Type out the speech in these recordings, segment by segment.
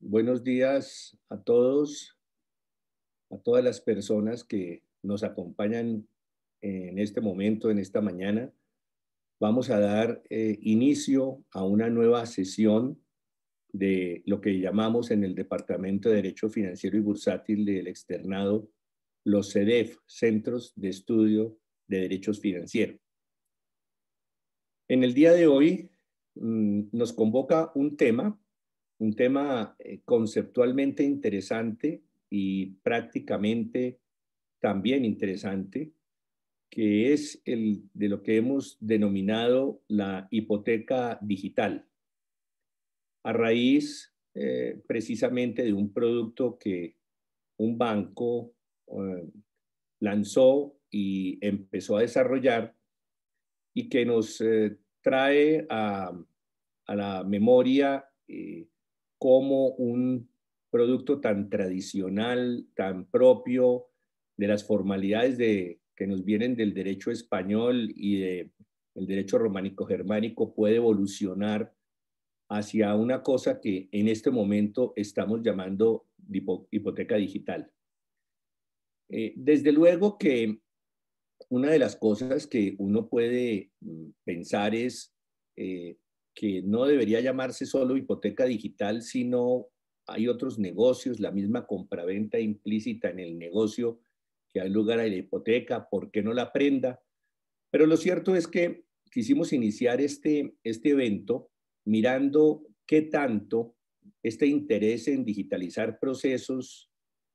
Buenos días a todos, a todas las personas que nos acompañan en este momento, en esta mañana. Vamos a dar inicio a una nueva sesión de lo que llamamos en el Departamento de Derecho Financiero y Bursátil del Externado, los CEDEF, Centros de Estudio de Derechos Financieros. En el día de hoy nos convoca un tema conceptualmente interesante y prácticamente también interesante, que es el de lo que hemos denominado la hipoteca digital, a raíz precisamente de un producto que un banco lanzó y empezó a desarrollar y que nos trae a la memoria como un producto tan tradicional, tan propio de las formalidades que nos vienen del derecho español y del derecho románico germánico puede evolucionar hacia una cosa que en este momento estamos llamando hipoteca digital. Desde luego que una de las cosas que uno puede pensar es que no debería llamarse solo hipoteca digital, sino hay otros negocios, la misma compraventa implícita en el negocio que hay lugar a la hipoteca, ¿por qué no la prenda? Pero lo cierto es que quisimos iniciar este evento mirando qué tanto este interés en digitalizar procesos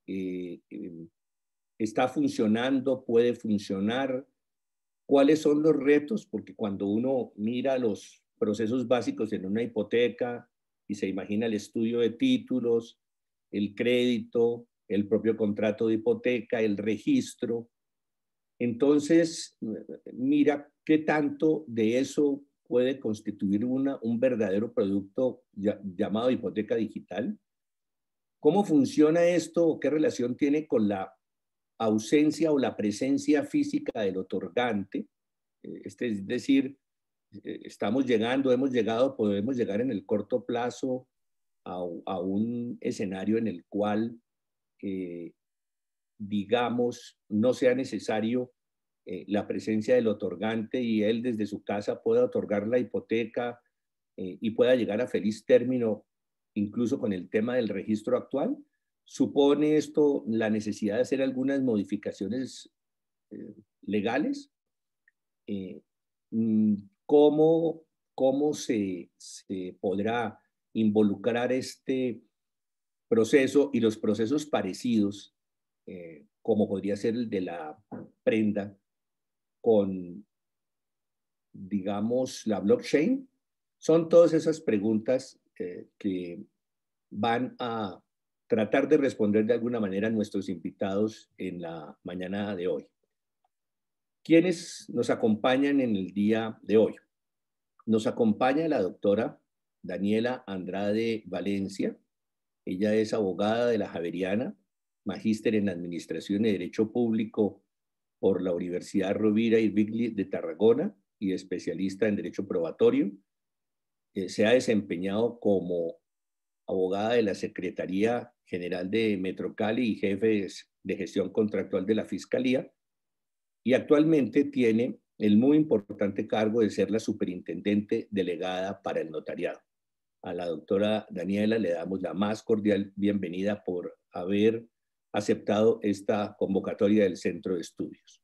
está funcionando, puede funcionar, cuáles son los retos, porque cuando uno mira los procesos básicos en una hipoteca y se imagina el estudio de títulos, el crédito, el propio contrato de hipoteca, el registro, entonces mira qué tanto de eso puede constituir un verdadero producto llamado hipoteca digital. ¿Cómo funciona esto? ¿Qué relación tiene con la ausencia o la presencia física del otorgante? Es decir, hemos llegado, podemos llegar en el corto plazo a un escenario en el cual, digamos, no sea necesario la presencia del otorgante y él desde su casa pueda otorgar la hipoteca y pueda llegar a feliz término, incluso con el tema del registro actual. ¿Supone esto la necesidad de hacer algunas modificaciones legales? Eh, ¿Cómo, cómo se podrá involucrar este proceso y los procesos parecidos, como podría ser el de la prenda, con, digamos, la blockchain? Son todas esas preguntas que van a tratar de responder de alguna manera a nuestros invitados en la mañana de hoy. ¿Quiénes nos acompañan en el día de hoy? Nos acompaña la doctora Daniela Andrade Valencia. Ella es abogada de la Javeriana, magíster en Administración y Derecho Público por la Universidad Rovira y Virgili de Tarragona y especialista en Derecho Probatorio. Se ha desempeñado como abogada de la Secretaría General de Metrocali y jefe de gestión contractual de la Fiscalía, y actualmente tiene el muy importante cargo de ser la superintendente delegada para el notariado. A la doctora Daniela le damos la más cordial bienvenida por haber aceptado esta convocatoria del Centro de Estudios.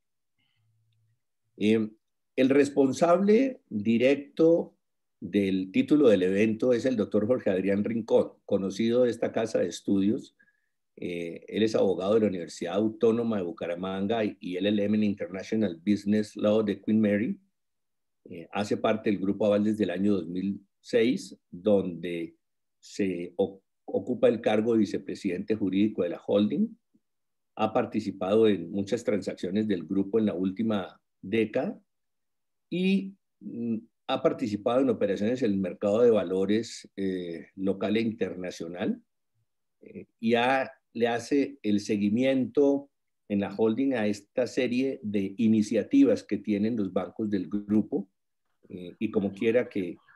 El responsable directo del título del evento es el doctor Jorge Adrián Rincón, conocido de esta casa de estudios. Él es abogado de la Universidad Autónoma de Bucaramanga y LLM en International Business Law de Queen Mary. Hace parte del Grupo Aval desde el año 2006, donde se ocupa el cargo de vicepresidente jurídico de la holding. Ha participado en muchas transacciones del grupo en la última década y ha participado en operaciones en el mercado de valores local e internacional, y le hace el seguimiento en la holding a esta serie de iniciativas que tienen los bancos del grupo, y como quiera que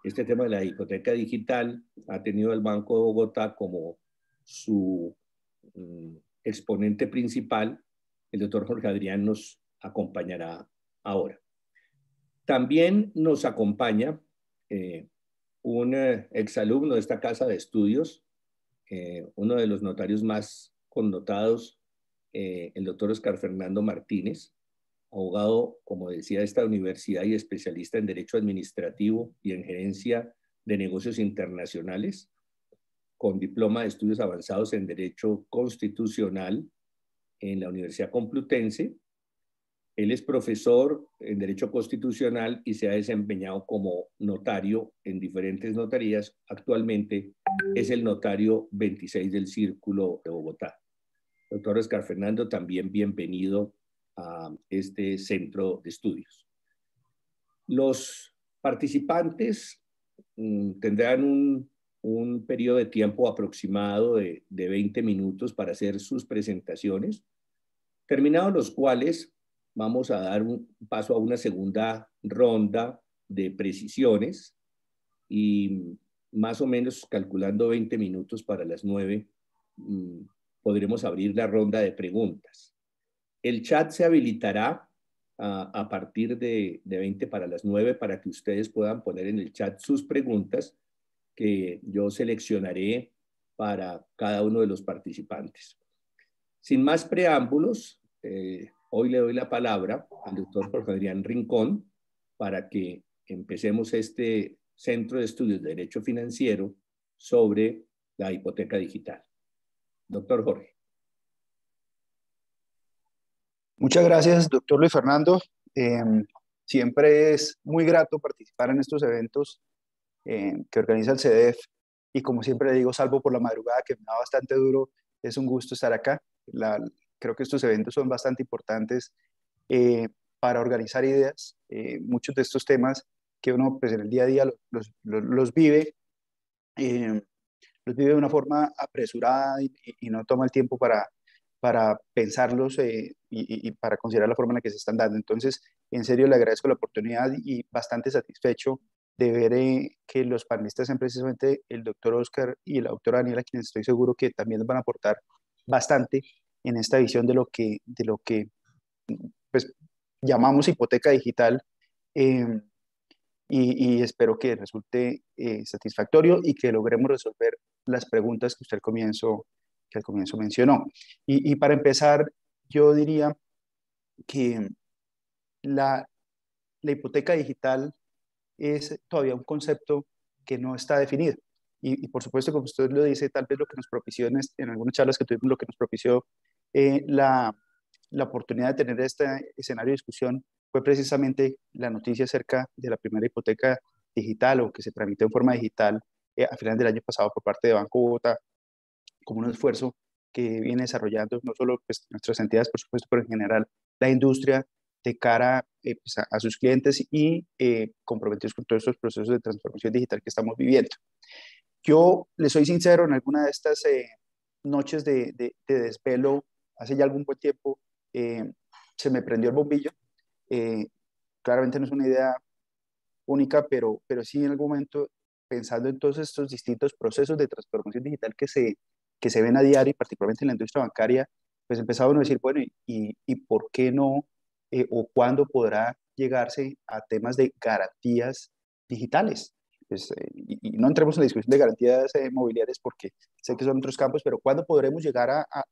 Este tema de la hipoteca digital ha tenido el Banco de Bogotá como su exponente principal. El doctor Jorge Adrián nos acompañará ahora. También nos acompaña un exalumno de esta casa de estudios, uno de los notarios más connotados, el doctor Oscar Fernando Martínez, abogado, como decía, de esta universidad y especialista en Derecho Administrativo y en Gerencia de Negocios Internacionales, con diploma de estudios avanzados en Derecho Constitucional en la Universidad Complutense. Él es profesor en Derecho Constitucional y se ha desempeñado como notario en diferentes notarías. Actualmente es el notario 26 del Círculo de Bogotá. Doctor Oscar Fernando, también bienvenido a este centro de estudios. Los participantes tendrán un periodo de tiempo aproximado de 20 minutos para hacer sus presentaciones, terminados los cuales vamos a dar un paso a una segunda ronda de precisiones y más o menos calculando 20 minutos para las 9, podremos abrir la ronda de preguntas. El chat se habilitará a partir de 20 para las 9 para que ustedes puedan poner en el chat sus preguntas que yo seleccionaré para cada uno de los participantes. Sin más preámbulos, hoy le doy la palabra al doctor Jorge Adrián Rincón para que empecemos este Centro de Estudios de Derecho Financiero sobre la hipoteca digital. Doctor Jorge. Muchas gracias, doctor Luis Fernando. Siempre es muy grato participar en estos eventos que organiza el CEDEF y como siempre le digo, salvo por la madrugada que me da bastante duro, es un gusto estar acá. Creo que estos eventos son bastante importantes para organizar ideas. Muchos de estos temas que uno pues, en el día a día los vive de una forma apresurada y no toma el tiempo para pensarlos y para considerar la forma en la que se están dando. Entonces, en serio, le agradezco la oportunidad y bastante satisfecho de ver que los panelistas sean precisamente el doctor Oscar y la doctora Daniela, quienes estoy seguro que también nos van a aportar bastante en esta visión de lo que pues, llamamos hipoteca digital. Y espero que resulte satisfactorio y que logremos resolver las preguntas que usted al comienzo mencionó. Y para empezar, yo diría que la, la hipoteca digital es todavía un concepto que no está definido. Y por supuesto, como usted lo dice, tal vez lo que nos propició en algunas charlas que tuvimos, lo que nos propició la oportunidad de tener este escenario de discusión fue precisamente la noticia acerca de la primera hipoteca digital o que se tramitó en forma digital a finales del año pasado por parte de Banco Bogotá, como un esfuerzo que viene desarrollando no solo pues, nuestras entidades, por supuesto, pero en general la industria de cara pues, a sus clientes y comprometidos con todos estos procesos de transformación digital que estamos viviendo. Yo le soy sincero, en alguna de estas noches de desvelo, hace ya algún buen tiempo, se me prendió el bombillo. Eh, Claramente no es una idea única, pero sí en algún momento, pensando en todos estos distintos procesos de transformación digital que se ven a diario, y particularmente en la industria bancaria, pues empezaba uno a decir, bueno, ¿y por qué no o cuándo podrá llegarse a temas de garantías digitales? Pues, y no entremos en la discusión de garantías mobiliarias porque sé que son otros campos, pero ¿cuándo podremos llegar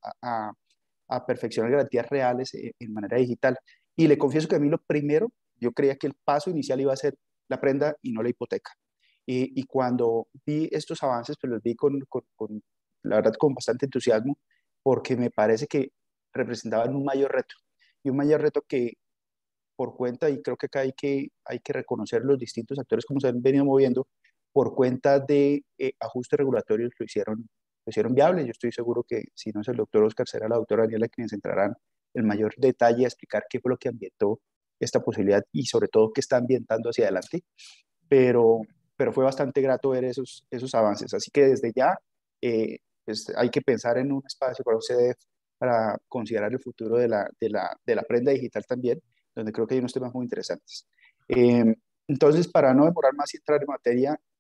a perfeccionar garantías reales en manera digital? Y le confieso que a mí lo primero, yo creía que el paso inicial iba a ser la prenda y no la hipoteca. Y cuando vi estos avances, pues los vi la verdad, con bastante entusiasmo, porque me parece que representaban un mayor reto, y un mayor reto que por cuenta, y creo que acá hay que reconocer los distintos actores como se han venido moviendo, por cuenta de ajustes regulatorios lo hicieron viable. Yo estoy seguro que si no es el doctor Oscar, será la doctora Daniela quienes entrarán en mayor detalle a explicar qué fue lo que ambientó esta posibilidad y sobre todo qué está ambientando hacia adelante, pero, pero fue bastante grato ver esos avances. Así que desde ya pues hay que pensar en un espacio para UCDF para considerar el futuro de la prenda digital también, donde creo que hay unos temas muy interesantes. Eh, entonces, para no demorar más y entrar en materia,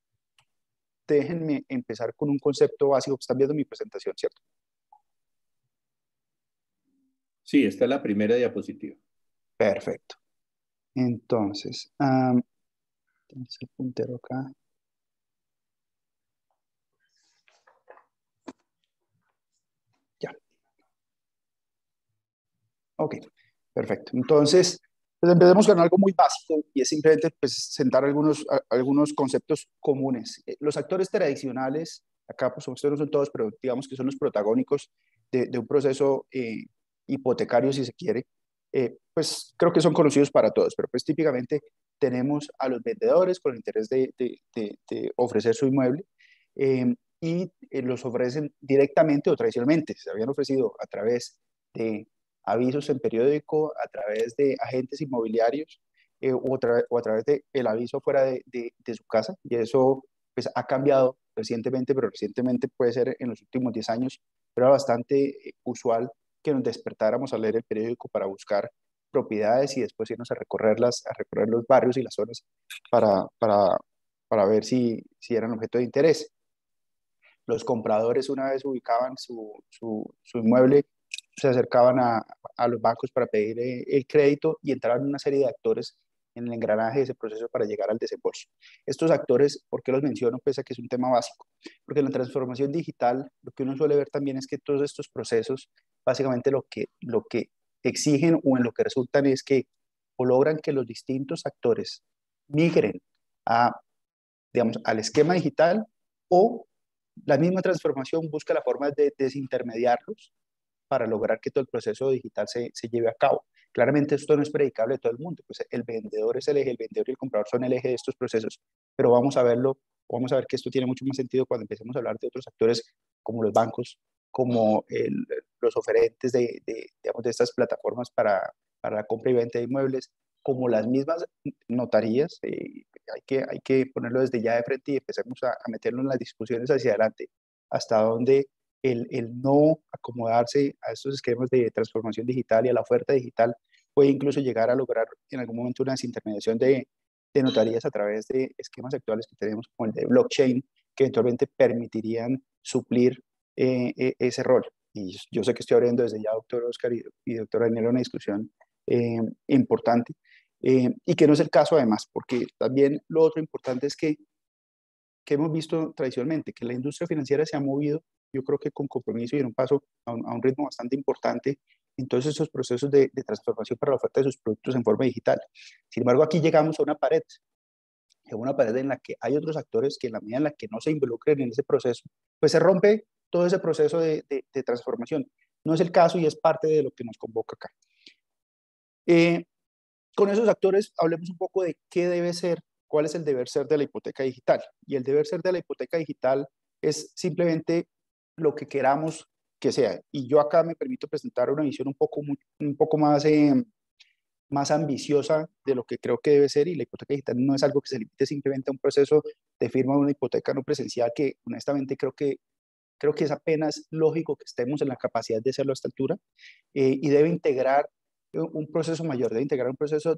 déjenme empezar con un concepto básico. Están viendo mi presentación, ¿cierto? Sí, esta es la primera diapositiva. Perfecto. Entonces, tienes el puntero acá. Ya. Ok, perfecto. Entonces, pues empecemos con algo muy básico y es simplemente pues, sentar algunos conceptos comunes. Los actores tradicionales, acá pues ustedes no son todos, pero digamos que son los protagónicos de un proceso hipotecario, si se quiere, pues creo que son conocidos para todos, pero pues típicamente tenemos a los vendedores con el interés de ofrecer su inmueble y los ofrecen directamente o tradicionalmente. Se habían ofrecido a través de avisos en periódico, a través de agentes inmobiliarios o a través del aviso fuera de su casa. Y eso pues, ha cambiado recientemente, pero recientemente puede ser en los últimos 10 años, pero era bastante usual que nos despertáramos a leer el periódico para buscar propiedades y después irnos a recorrer los barrios y las zonas para, para, para ver si eran objeto de interés. Los compradores, una vez ubicaban su inmueble, se acercaban a los bancos para pedir el crédito y entraban una serie de actores en el engranaje de ese proceso para llegar al desembolso. Estos actores, ¿por qué los menciono? Pese a que es un tema básico, porque en la transformación digital lo que uno suele ver también es que todos estos procesos, básicamente lo que exigen o en lo que resultan es que o logran que los distintos actores migren a, digamos, al esquema digital o la misma transformación busca la forma de desintermediarlos para lograr que todo el proceso digital se lleve a cabo. Claramente esto no es predicable de todo el mundo, pues el vendedor es el eje, el vendedor y el comprador son el eje de estos procesos, pero vamos a ver que esto tiene mucho más sentido cuando empecemos a hablar de otros actores como los bancos, como los oferentes digamos, de estas plataformas para la compra y venta de inmuebles, como las mismas notarías. Hay que ponerlo desde ya de frente y empecemos a meternos en las discusiones hacia adelante, hasta donde el no acomodarse a estos esquemas de transformación digital y a la oferta digital puede incluso llegar a lograr en algún momento una desintermediación de notarías a través de esquemas actuales que tenemos como el de blockchain, que eventualmente permitirían suplir ese rol. Y yo sé que estoy abriendo desde ya, doctor Oscar y doctor Daniel, una discusión importante, y que no es el caso además, porque también lo otro importante es que hemos visto tradicionalmente, que la industria financiera se ha movido, yo creo que con compromiso y en un paso a un ritmo bastante importante en todos esos procesos de transformación para la oferta de sus productos en forma digital. Sin embargo, aquí llegamos a una pared en la que hay otros actores que en la medida en la que no se involucren en ese proceso, pues se rompe todo ese proceso de transformación. No es el caso y es parte de lo que nos convoca acá. Con esos actores hablemos un poco de qué debe ser, cuál es el deber ser de la hipoteca digital. Y el deber ser de la hipoteca digital es simplemente lo que queramos que sea. Y yo acá me permito presentar una visión un poco más ambiciosa de lo que creo que debe ser, y la hipoteca digital no es algo que se limite simplemente a un proceso de firma de una hipoteca no presencial, que honestamente creo que es apenas lógico que estemos en la capacidad de hacerlo a esta altura, y debe integrar un proceso mayor, debe integrar un proceso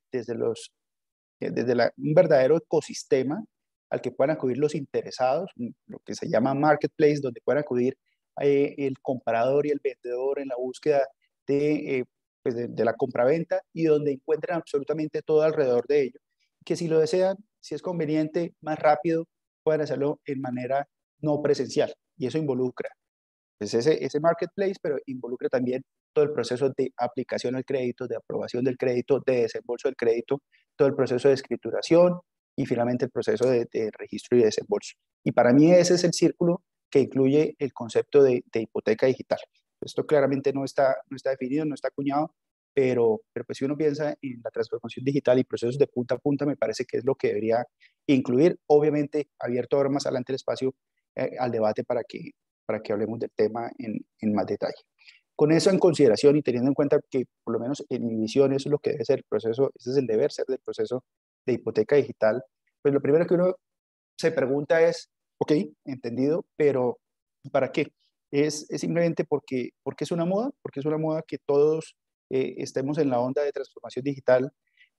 desde un verdadero ecosistema al que puedan acudir los interesados, lo que se llama marketplace, donde puedan acudir el comprador y el vendedor en la búsqueda de la compraventa, y donde encuentren absolutamente todo alrededor de ello. Que si lo desean, si es conveniente, más rápido, puedan hacerlo en manera no presencial. Y eso involucra pues ese marketplace, pero involucra también todo el proceso de aplicación al crédito, de aprobación del crédito, de desembolso del crédito, todo el proceso de escrituración y finalmente el proceso de registro y desembolso. Y para mí ese es el círculo que incluye el concepto de hipoteca digital. Esto claramente no está definido, no está acuñado, pero pues si uno piensa en la transformación digital y procesos de punta a punta, me parece que es lo que debería incluir, obviamente abierto ahora más adelante el espacio al debate para que hablemos del tema en más detalle. Con eso en consideración y teniendo en cuenta que por lo menos en mi visión eso es lo que debe ser el proceso, ese es el deber ser del proceso de hipoteca digital, pues lo primero que uno se pregunta es, ok, entendido, pero ¿para qué? Es simplemente porque es una moda, porque es una moda que todos estemos en la onda de transformación digital,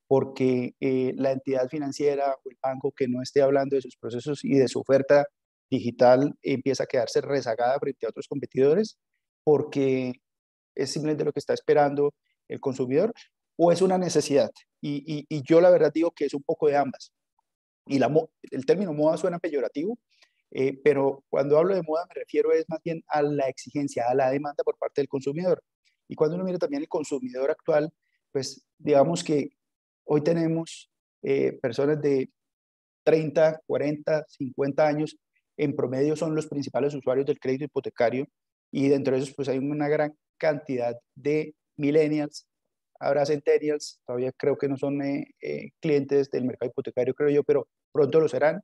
porque la entidad financiera o el banco que no esté hablando de sus procesos y de su oferta digital empieza a quedarse rezagada frente a otros competidores, porque es simplemente lo que está esperando el consumidor o es una necesidad. Y yo la verdad digo que es un poco de ambas. Y el término moda suena peyorativo, pero cuando hablo de moda me refiero es más bien a la exigencia, a la demanda por parte del consumidor. Y cuando uno mira también el consumidor actual, pues digamos que hoy tenemos personas de 30, 40, 50 años, en promedio son los principales usuarios del crédito hipotecario y dentro de esos pues hay una gran cantidad de millennials, habrá centennials, todavía creo que no son clientes del mercado hipotecario, creo yo, pero pronto lo serán,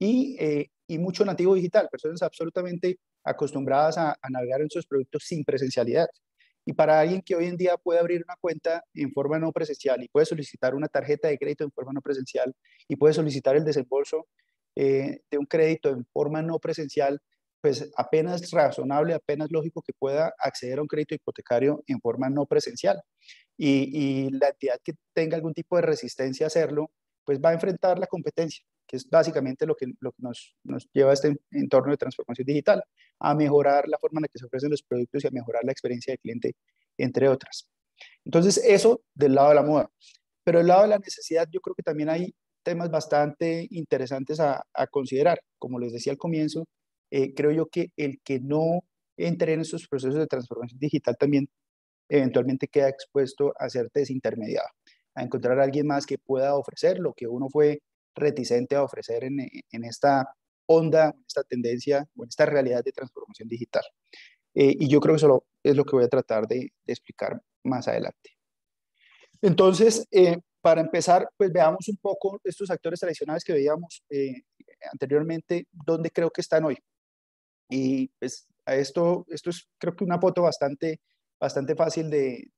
y mucho nativo digital, personas absolutamente acostumbradas a navegar en sus productos sin presencialidad. Y para alguien que hoy en día puede abrir una cuenta en forma no presencial y puede solicitar una tarjeta de crédito en forma no presencial y puede solicitar el desembolso de un crédito en forma no presencial, pues apenas razonable, apenas lógico que pueda acceder a un crédito hipotecario en forma no presencial. Y la entidad que tenga algún tipo de resistencia a hacerlo, pues va a enfrentar la competencia, que es básicamente lo que nos lleva a este entorno de transformación digital, a mejorar la forma en la que se ofrecen los productos y a mejorar la experiencia del cliente, entre otras. Entonces, eso del lado de la moda. Pero del lado de la necesidad, yo creo que también hay temas bastante interesantes a considerar. Como les decía al comienzo, creo yo que el que no entre en estos procesos de transformación digital también eventualmente queda expuesto a ser desintermediado, a encontrar a alguien más que pueda ofrecer lo que uno fue reticente a ofrecer en esta onda, en esta tendencia o en esta realidad de transformación digital. Y yo creo que eso es lo que voy a tratar de explicar más adelante. Entonces, para empezar, pues veamos un poco estos actores tradicionales que veíamos anteriormente, dónde creo que están hoy. Y pues a esto es creo que una foto bastante fácil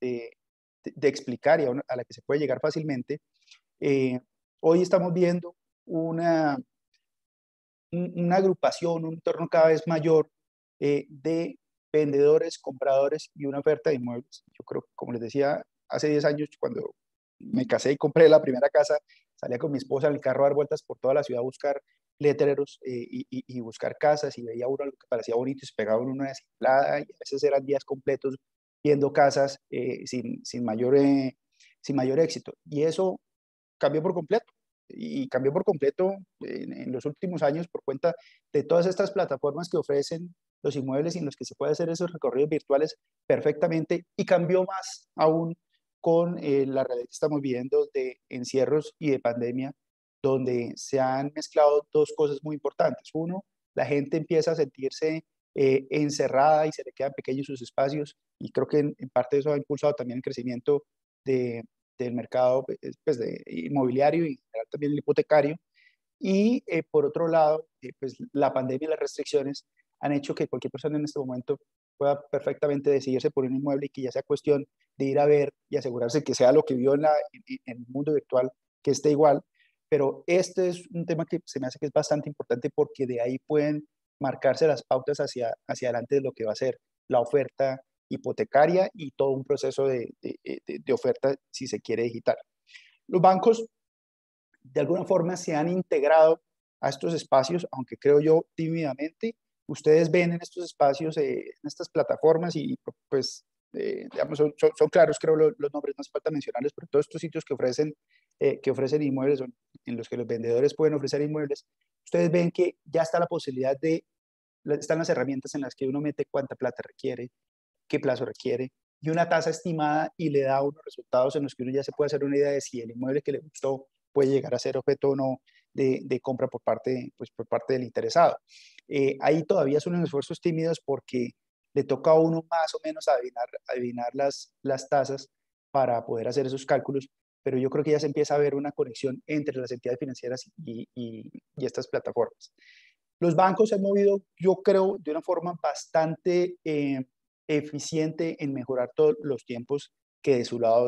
de explicar y a la que se puede llegar fácilmente. Hoy estamos viendo una agrupación, un entorno cada vez mayor de vendedores, compradores y una oferta de inmuebles. Yo creo, como les decía, hace 10 años cuando me casé y compré la primera casa, salía con mi esposa en el carro a dar vueltas por toda la ciudad a buscar letreros y buscar casas y veía uno algo que parecía bonito y se pegaba uno una desimplada y a veces eran días completos viendo casas sin mayor éxito. Y eso cambió por completo. Y cambió por completo en los últimos años por cuenta de todas estas plataformas que ofrecen los inmuebles y en los que se puede hacer esos recorridos virtuales perfectamente y cambió más aún con la realidad que estamos viviendo de encierros y de pandemia, donde se han mezclado dos cosas muy importantes. Uno, la gente empieza a sentirse encerrada y se le quedan pequeños sus espacios y creo que en parte eso ha impulsado también el crecimiento de, del mercado pues, inmobiliario y en general también el hipotecario. Y por otro lado, pues la pandemia y las restricciones han hecho que cualquier persona en este momento pueda perfectamente decidirse por un inmueble y que ya sea cuestión de ir a ver y asegurarse que sea lo que vio en el mundo virtual, que esté igual. Pero este es un tema que se me hace que es bastante importante porque de ahí pueden marcarse las pautas hacia adelante de lo que va a ser la oferta hipotecaria y todo un proceso de oferta si se quiere digital. Los bancos de alguna forma se han integrado a estos espacios, aunque creo yo tímidamente. Ustedes ven en estos espacios, en estas plataformas y pues, digamos, son claros, creo, los nombres, no hace falta mencionarles, pero todos estos sitios que ofrecen inmuebles, en los que los vendedores pueden ofrecer inmuebles, ustedes ven que ya está la posibilidad están las herramientas en las que uno mete cuánta plata requiere, qué plazo requiere, y una tasa estimada y le da unos resultados en los que uno ya se puede hacer una idea de si el inmueble que le gustó puede llegar a ser objeto o no de compra pues, por parte del interesado. Ahí todavía son unos esfuerzos tímidos porque le toca a uno más o menos adivinar las tasas para poder hacer esos cálculos, pero yo creo que ya se empieza a ver una conexión entre las entidades financieras y estas plataformas. Los bancos se han movido, yo creo, de una forma bastante eficiente en mejorar todos los tiempos que de su lado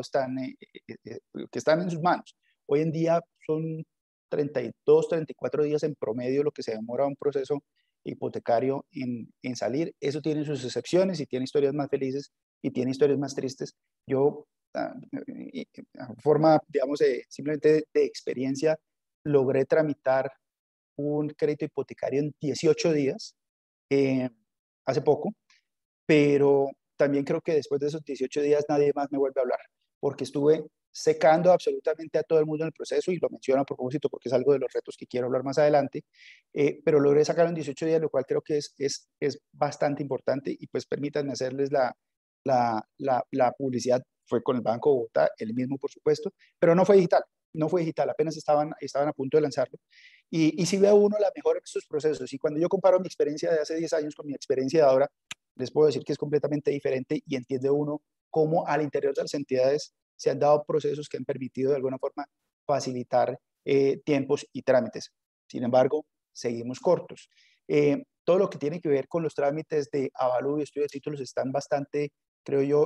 que están en sus manos. Hoy en día son 32, 34 días en promedio lo que se demora un proceso hipotecario en salir. Eso tiene sus excepciones y tiene historias más felices y tiene historias más tristes. Yo forma, digamos, simplemente de experiencia, logré tramitar un crédito hipotecario en 18 días, hace poco, pero también creo que después de esos 18 días nadie más me vuelve a hablar, porque estuve secando absolutamente a todo el mundo en el proceso, y lo menciono a propósito porque es algo de los retos que quiero hablar más adelante, pero logré sacarlo en 18 días, lo cual creo que es bastante importante. Y pues permítanme hacerles la publicidad. Fue con el Banco de Bogotá, el mismo por supuesto, pero no fue digital, no fue digital, apenas estaban a punto de lanzarlo. Y si ve uno la mejora en estos procesos, y cuando yo comparo mi experiencia de hace 10 años con mi experiencia de ahora, les puedo decir que es completamente diferente, y entiende uno cómo al interior de las entidades se han dado procesos que han permitido de alguna forma facilitar tiempos y trámites. Sin embargo, seguimos cortos. Todo lo que tiene que ver con los trámites de avalúo y estudio de títulos están bastante, creo yo,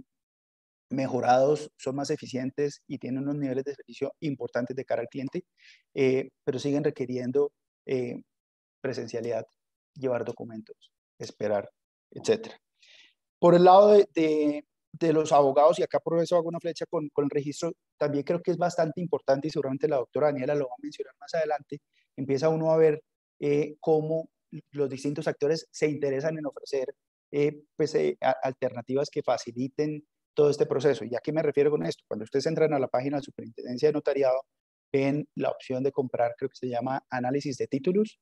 mejorados, son más eficientes y tienen unos niveles de servicio importantes de cara al cliente, pero siguen requiriendo presencialidad, llevar documentos, esperar, etcétera. Por el lado de los abogados, y acá por eso hago una flecha con el registro, también creo que es bastante importante, y seguramente la doctora Daniela lo va a mencionar más adelante. Empieza uno a ver cómo los distintos actores se interesan en ofrecer alternativas que faciliten todo este proceso. ¿Y a qué me refiero con esto? Cuando ustedes entran a la página de Superintendencia de Notariado, ven la opción de comprar, creo que se llama análisis de títulos,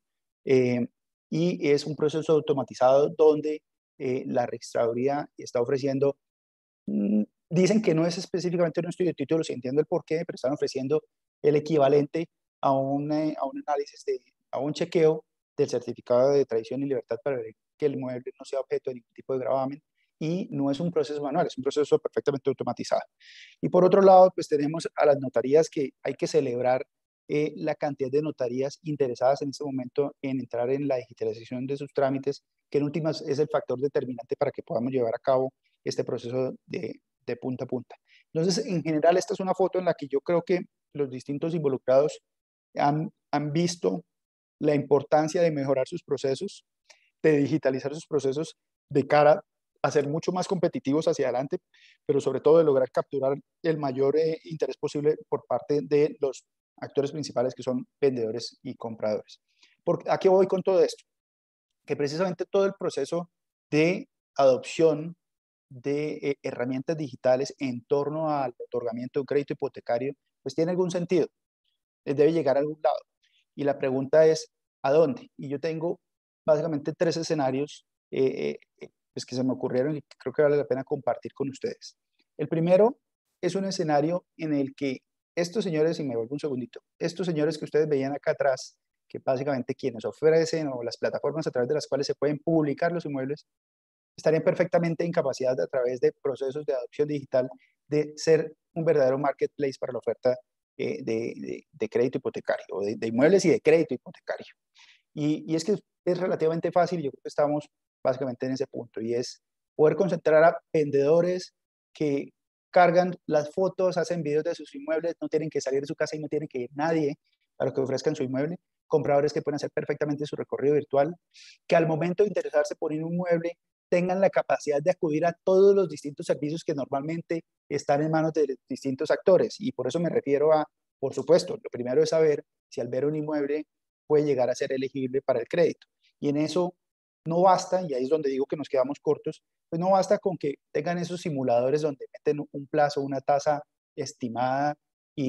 y es un proceso automatizado donde la registraduría está ofreciendo, dicen que no es específicamente un estudio de títulos, y entiendo el porqué, pero están ofreciendo el equivalente a un análisis, a un chequeo del certificado de tradición y libertad, para ver que el inmueble no sea objeto de ningún tipo de gravamen, y no es un proceso manual, es un proceso perfectamente automatizado. Y por otro lado, pues tenemos a las notarías, que hay que celebrar la cantidad de notarías interesadas en este momento en entrar en la digitalización de sus trámites, que en últimas es el factor determinante para que podamos llevar a cabo este proceso de punta a punta. Entonces, en general, esta es una foto en la que yo creo que los distintos involucrados han visto la importancia de mejorar sus procesos, de digitalizar sus procesos de cara a ser mucho más competitivos hacia adelante, pero sobre todo de lograr capturar el mayor interés posible por parte de los actores principales, que son vendedores y compradores. ¿A qué voy con todo esto? Que precisamente todo el proceso de adopción de herramientas digitales en torno al otorgamiento de un crédito hipotecario, pues tiene algún sentido, debe llegar a algún lado. Y la pregunta es, ¿a dónde? Y yo tengo básicamente tres escenarios pues que se me ocurrieron y que creo que vale la pena compartir con ustedes. El primero es un escenario en el que estos señores, y me vuelvo un segundito, estos señores que ustedes veían acá atrás, que básicamente quienes ofrecen, o las plataformas a través de las cuales se pueden publicar los inmuebles, estarían perfectamente en capacidad, a través de procesos de adopción digital, de ser un verdadero marketplace para la oferta de crédito hipotecario, o de inmuebles y de crédito hipotecario. Y es que es relativamente fácil, yo creo que estamos básicamente en ese punto, y es poder concentrar a vendedores que cargan las fotos, hacen videos de sus inmuebles, no tienen que salir de su casa y no tiene que ir nadie para que ofrezcan su inmueble, compradores que pueden hacer perfectamente su recorrido virtual, que al momento de interesarse por un inmueble tengan la capacidad de acudir a todos los distintos servicios que normalmente están en manos de distintos actores. Y por eso me refiero a, por supuesto, lo primero es saber si al ver un inmueble puede llegar a ser elegible para el crédito. Y en eso no basta, y ahí es donde digo que nos quedamos cortos, pues no basta con que tengan esos simuladores donde meten un plazo, una tasa estimada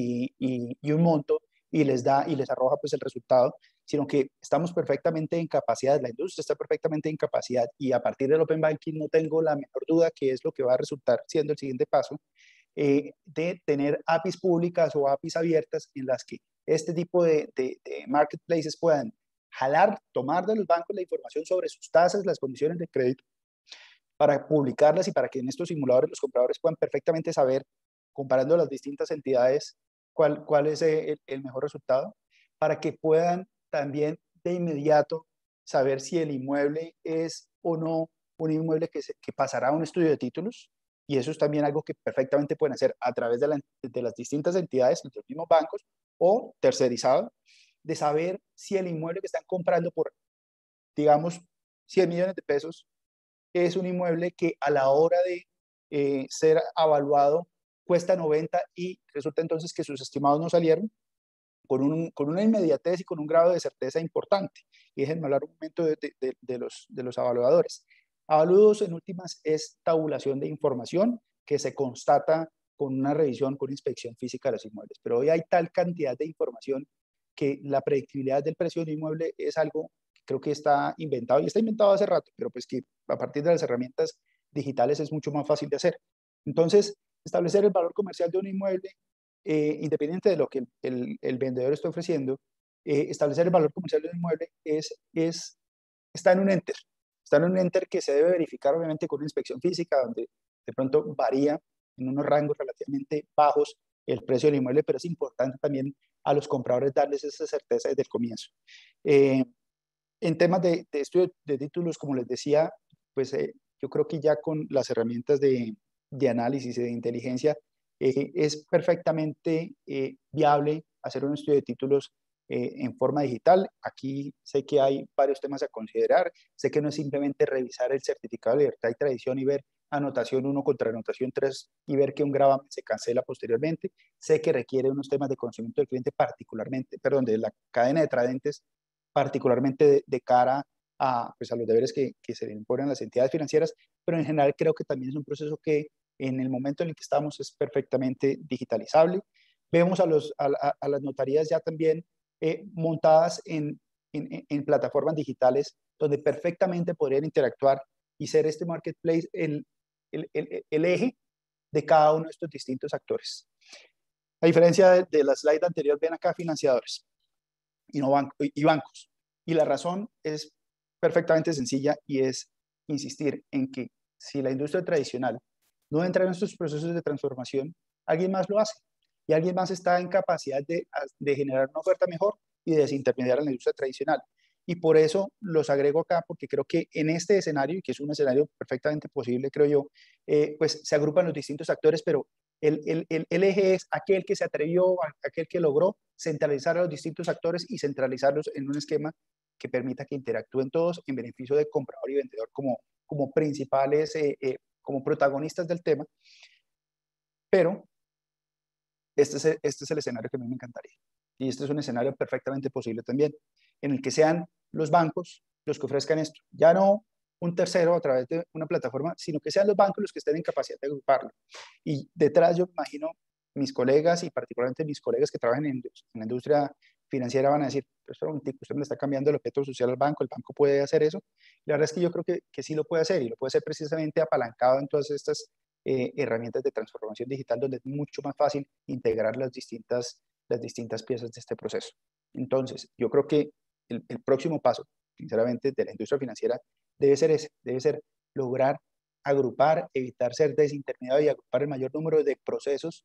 y un monto, y les arroja pues el resultado, sino que estamos perfectamente en capacidad, la industria está perfectamente en capacidad, y a partir del Open Banking no tengo la menor duda que es lo que va a resultar siendo el siguiente paso, de tener APIs públicas o APIs abiertas, en las que este tipo de marketplaces puedan jalar, tomar de los bancos la información sobre sus tasas, las condiciones de crédito, para publicarlas, y para que en estos simuladores los compradores puedan perfectamente saber, comparando las distintas entidades, cuál es el mejor resultado, para que puedan también de inmediato saber si el inmueble es o no un inmueble que pasará a un estudio de títulos. Y eso es también algo que perfectamente pueden hacer a través de las distintas entidades, de los mismos bancos, o tercerizado, de saber si el inmueble que están comprando por, digamos, 100 millones de pesos, es un inmueble que a la hora de ser evaluado cuesta 90 y resulta entonces que sus estimados no salieron con una inmediatez y con un grado de certeza importante. Y déjenme hablar un momento de los evaluadores. Avaluados en últimas es tabulación de información que se constata con una revisión, con inspección física de los inmuebles. Pero hoy hay tal cantidad de información que la predictibilidad del precio de un inmueble es algo que creo que está inventado, y está inventado hace rato, pero pues que a partir de las herramientas digitales es mucho más fácil de hacer. Entonces, establecer el valor comercial de un inmueble, independiente de lo que el vendedor está ofreciendo, establecer el valor comercial de un inmueble está en un enter. Está en un enter que se debe verificar obviamente con una inspección física, donde de pronto varía en unos rangos relativamente bajos el precio del inmueble, pero es importante también a los compradores darles esa certeza desde el comienzo. En temas de estudio de títulos, como les decía, pues yo creo que ya con las herramientas de análisis y de inteligencia es perfectamente viable hacer un estudio de títulos en forma digital. Aquí sé que hay varios temas a considerar. Sé que no es simplemente revisar el certificado de libertad y tradición y ver anotación 1 contra anotación 3 y ver que un gravamen se cancela posteriormente. Sé que requiere unos temas de conocimiento del cliente particularmente, perdón, de la cadena de tradentes, particularmente de cara a, pues, a los deberes que se le imponen a las entidades financieras, pero en general creo que también es un proceso que en el momento en el que estamos es perfectamente digitalizable. Vemos a las notarías ya también montadas en plataformas digitales donde perfectamente podrían interactuar y ser este marketplace el eje de cada uno de estos distintos actores. A diferencia de la slide anterior, ven acá financiadores y, no y bancos. Y la razón es perfectamente sencilla y es insistir en que si la industria tradicional no entra en estos procesos de transformación, alguien más lo hace. Y alguien más está en capacidad de generar una oferta mejor y de desintermediar a la industria tradicional. Y por eso los agrego acá, porque creo que en este escenario, y que es un escenario perfectamente posible, creo yo, pues se agrupan los distintos actores, pero el eje es aquel que se atrevió, aquel que logró centralizar a los distintos actores y centralizarlos en un esquema que permita que interactúen todos en beneficio de comprador y vendedor como principales, como protagonistas del tema. Pero este es el escenario que a mí me encantaría. Y este es un escenario perfectamente posible también, en el que sean los bancos los que ofrezcan esto. Ya no un tercero a través de una plataforma, sino que sean los bancos los que estén en capacidad de agruparlo. Y detrás yo me imagino mis colegas y particularmente mis colegas que trabajan en la industria financiera van a decir, pero un tico, usted me está cambiando el objeto social al banco, el banco puede hacer eso. La verdad es que yo creo que sí lo puede hacer y lo puede hacer precisamente apalancado en todas estas herramientas de transformación digital donde es mucho más fácil integrar las distintas piezas de este proceso. Entonces, yo creo que el próximo paso, sinceramente, de la industria financiera debe ser ese, debe ser lograr agrupar, evitar ser desintermediado y agrupar el mayor número de procesos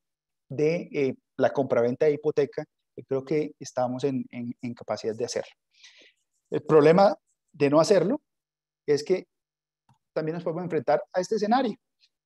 de la compraventa de hipoteca, que creo que estamos en capacidad de hacerlo. El problema de no hacerlo es que también nos podemos enfrentar a este escenario.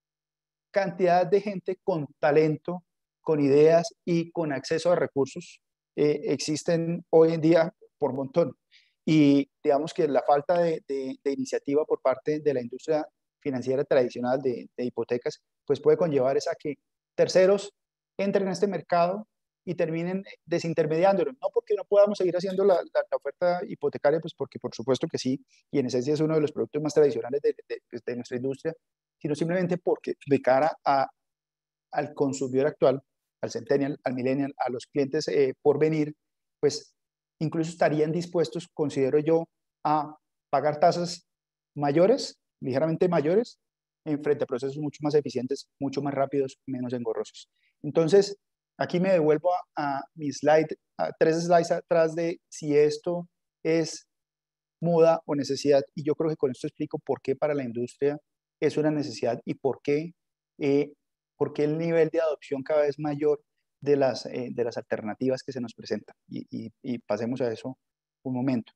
Cantidad de gente con talento, con ideas y con acceso a recursos existen hoy en día por montón. Y digamos que la falta de iniciativa por parte de la industria financiera tradicional de hipotecas, pues puede conllevar a que terceros entren en este mercado y terminen desintermediándolo. No porque no podamos seguir haciendo la oferta hipotecaria, pues porque por supuesto que sí, y en esencia es uno de los productos más tradicionales de nuestra industria, sino simplemente porque de cara al consumidor actual, al centennial, al millennial, a los clientes por venir, pues incluso estarían dispuestos, considero yo, a pagar tasas mayores, ligeramente mayores, en frente a procesos mucho más eficientes, mucho más rápidos, menos engorrosos. Entonces, aquí me devuelvo a mi slide, a 3 slides atrás de si esto es moda o necesidad, y yo creo que con esto explico por qué para la industria es una necesidad y eh, por qué el nivel de adopción cada vez mayor de las alternativas que se nos presentan. Y pasemos a eso un momento.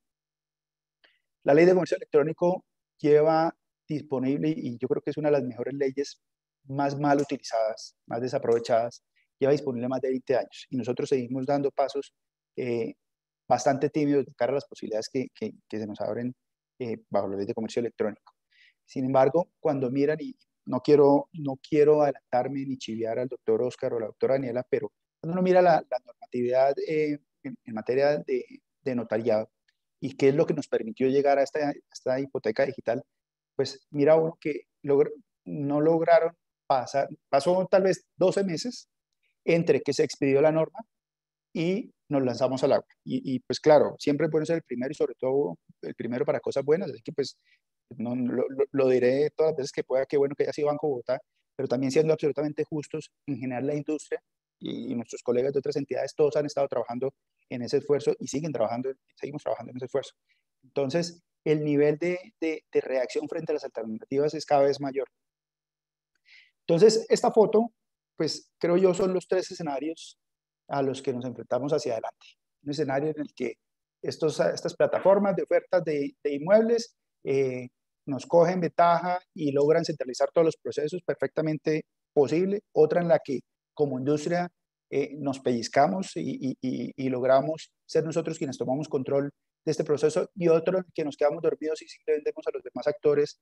La ley de comercio electrónico lleva disponible, y yo creo que es una de las mejores leyes más mal utilizadas, más desaprovechadas, lleva disponible más de 20 años y nosotros seguimos dando pasos bastante tímidos de cara a las posibilidades que se nos abren bajo la ley de comercio electrónico. Sin embargo, cuando miran, y no quiero adelantarme ni chiviar al doctor Oscar o la doctora Daniela, pero cuando uno mira la normatividad en materia de notariado y qué es lo que nos permitió llegar a esta hipoteca digital, pues mira uno que no lograron pasó tal vez 12 meses entre que se expidió la norma y nos lanzamos al agua. Pues claro, siempre es bueno ser el primero y sobre todo el primero para cosas buenas, así que pues no, lo diré todas las veces que pueda, que bueno que haya sido Banco Bogotá, pero también siendo absolutamente justos, en general la industria y nuestros colegas de otras entidades, todos han estado trabajando en ese esfuerzo y seguimos trabajando en ese esfuerzo. Entonces, el nivel de reacción frente a las alternativas es cada vez mayor. Entonces, esta foto, pues creo yo, son los tres escenarios a los que nos enfrentamos hacia adelante. Un escenario en el que estas plataformas de ofertas de inmuebles nos cogen ventaja y logran centralizar todos los procesos perfectamente posible. Otra en la que como industria nos pellizcamos y logramos ser nosotros quienes tomamos control de este proceso, y otro en que nos quedamos dormidos y simplemente vemos a los demás actores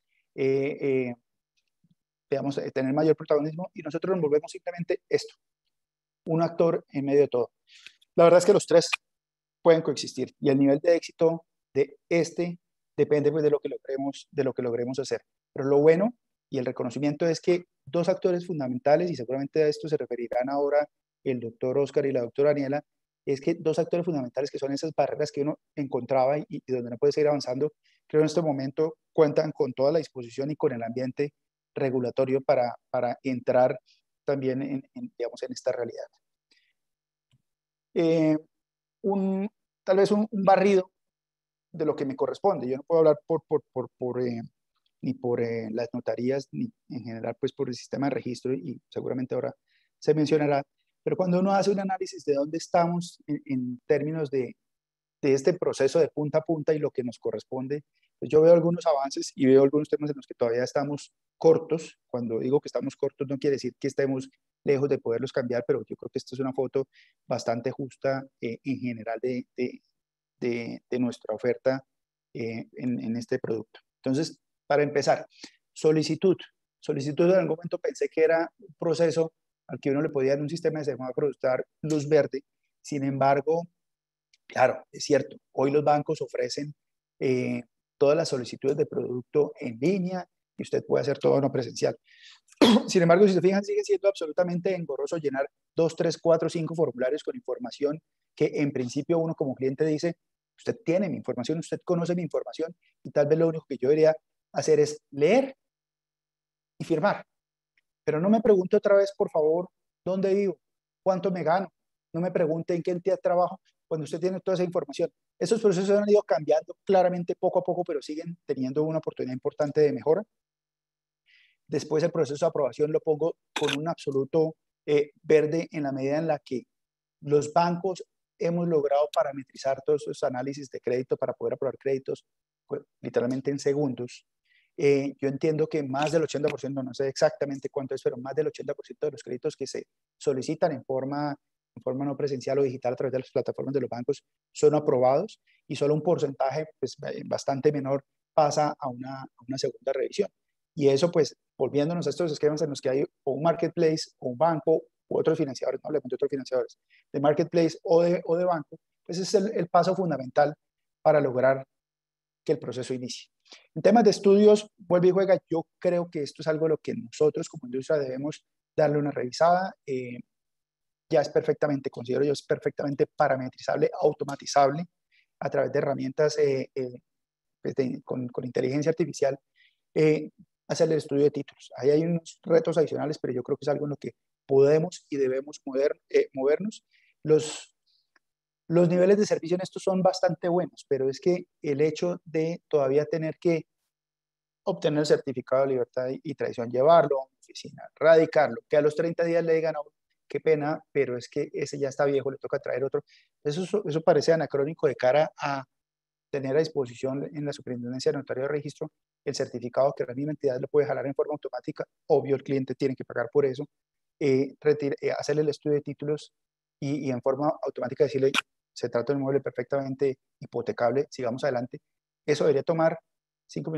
tener mayor protagonismo y nosotros nos volvemos simplemente esto, un actor en medio de todo. La verdad es que los tres pueden coexistir y el nivel de éxito de este depende pues, de lo que logremos hacer. Pero lo bueno y el reconocimiento es que dos actores fundamentales, y seguramente a esto se referirán ahora el doctor Oscar y la doctora Daniela, es que dos actores fundamentales que son esas barreras que uno encontraba y donde no puede seguir avanzando, creo en este momento cuentan con toda la disposición y con el ambiente regulatorio para entrar también digamos, en esta realidad. Eh, tal vez un barrido de lo que me corresponde. Yo no puedo hablar ni por las notarías, ni en general pues por el sistema de registro, y seguramente ahora se mencionará, pero cuando uno hace un análisis de dónde estamos en términos de este proceso de punta a punta y lo que nos corresponde, pues yo veo algunos avances y veo algunos temas en los que todavía estamos cortos. Cuando digo que estamos cortos no quiere decir que estemos lejos de poderlos cambiar, pero yo creo que esta es una foto bastante justa en general de nuestra oferta en este producto. Entonces, para empezar, solicitud. Solicitud en algún momento pensé que era un proceso al que uno le podía en un sistema de semáforos dar luz verde. Sin embargo, claro, es cierto, hoy los bancos ofrecen todas las solicitudes de producto en línea y usted puede hacer todo no presencial. Sin embargo, si se fijan, sigue siendo absolutamente engorroso llenar 2, 3, 4, 5 formularios con información que en principio uno como cliente dice, usted tiene mi información, usted conoce mi información y tal vez lo único que yo debería hacer es leer y firmar. Pero no me pregunte otra vez, por favor, dónde vivo, cuánto me gano. No me pregunte en qué entidad trabajo cuando usted tiene toda esa información. Esos procesos han ido cambiando claramente poco a poco, pero siguen teniendo una oportunidad importante de mejora. Después el proceso de aprobación lo pongo con un absoluto verde en la medida en la que los bancos hemos logrado parametrizar todos esos análisis de crédito para poder aprobar créditos pues, literalmente en segundos. Yo entiendo que más del 80%, no sé exactamente cuánto es, pero más del 80% de los créditos que se solicitan en forma no presencial o digital a través de las plataformas de los bancos son aprobados y solo un porcentaje pues, bastante menor pasa a una segunda revisión. Y eso pues volviéndonos a estos esquemas en los que hay o un marketplace o un banco u otros financiadores, no hablemos de otros financiadores, de marketplace o de banco, pues es el paso fundamental para lograr que el proceso inicie. En temas de estudios, vuelve y juega, yo creo que esto es algo a lo que nosotros como industria debemos darle una revisada. Ya es perfectamente, considero yo, es perfectamente parametrizable, automatizable a través de herramientas pues con inteligencia artificial, hacer el estudio de títulos. Ahí hay unos retos adicionales, pero yo creo que es algo en lo que podemos y debemos movernos. Los niveles de servicio en esto son bastante buenos, pero es que el hecho de todavía tener que obtener el certificado de libertad y tradición, llevarlo a una oficina, radicarlo, que a los 30 días le digan, oh, qué pena, pero es que ese ya está viejo, le toca traer otro. Eso parece anacrónico de cara a tener a disposición en la Superintendencia de Notario de Registro el certificado que la misma entidad lo puede jalar en forma automática. Obvio, el cliente tiene que pagar por eso. Hacerle el estudio de títulos y en forma automática decirle, se trata de un inmueble perfectamente hipotecable, sigamos adelante. Eso debería tomar 5 minutos.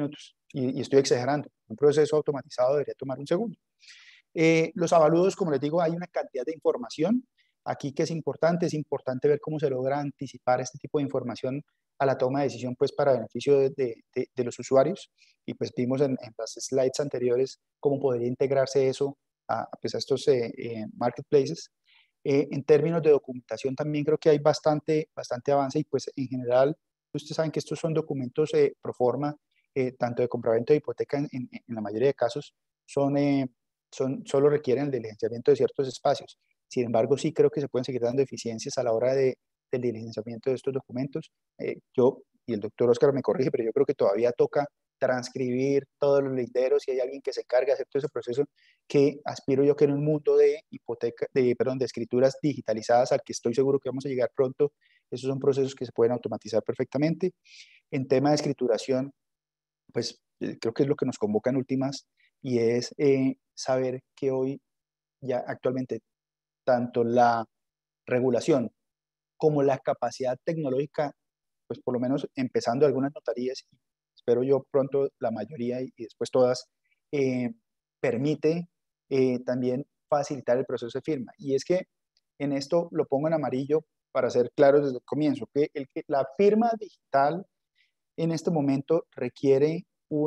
y estoy exagerando, un proceso automatizado debería tomar un segundo. Los avalúos, como les digo, hay una cantidad de información aquí que es importante ver cómo se logra anticipar este tipo de información a la toma de decisión, pues para beneficio de los usuarios, y pues vimos en las slides anteriores cómo podría integrarse eso pues a estos marketplaces. En términos de documentación también creo que hay bastante avance y pues en general, ustedes saben que estos son documentos pro forma, tanto de compraventa de hipoteca en la mayoría de casos, son, solo requieren el diligenciamiento de ciertos espacios. Sin embargo, sí creo que se pueden seguir dando eficiencias a la hora del diligenciamiento de estos documentos. Yo, y el doctor Oscar me corrige, pero yo creo que todavía toca transcribir todos los linderos y hay alguien que se encargue de hacer todo ese proceso que aspiro yo que en un mundo de perdón, de escrituras digitalizadas al que estoy seguro que vamos a llegar pronto, esos son procesos que se pueden automatizar perfectamente. En tema de escrituración, pues creo que es lo que nos convoca en últimas y es saber que hoy ya actualmente tanto la regulación como la capacidad tecnológica, pues por lo menos empezando algunas notarías, espero yo pronto la mayoría y después todas, eh, permite también facilitar el proceso de firma. Y es que en esto lo pongo en amarillo para ser claros desde el comienzo, que la firma digital en este momento requiere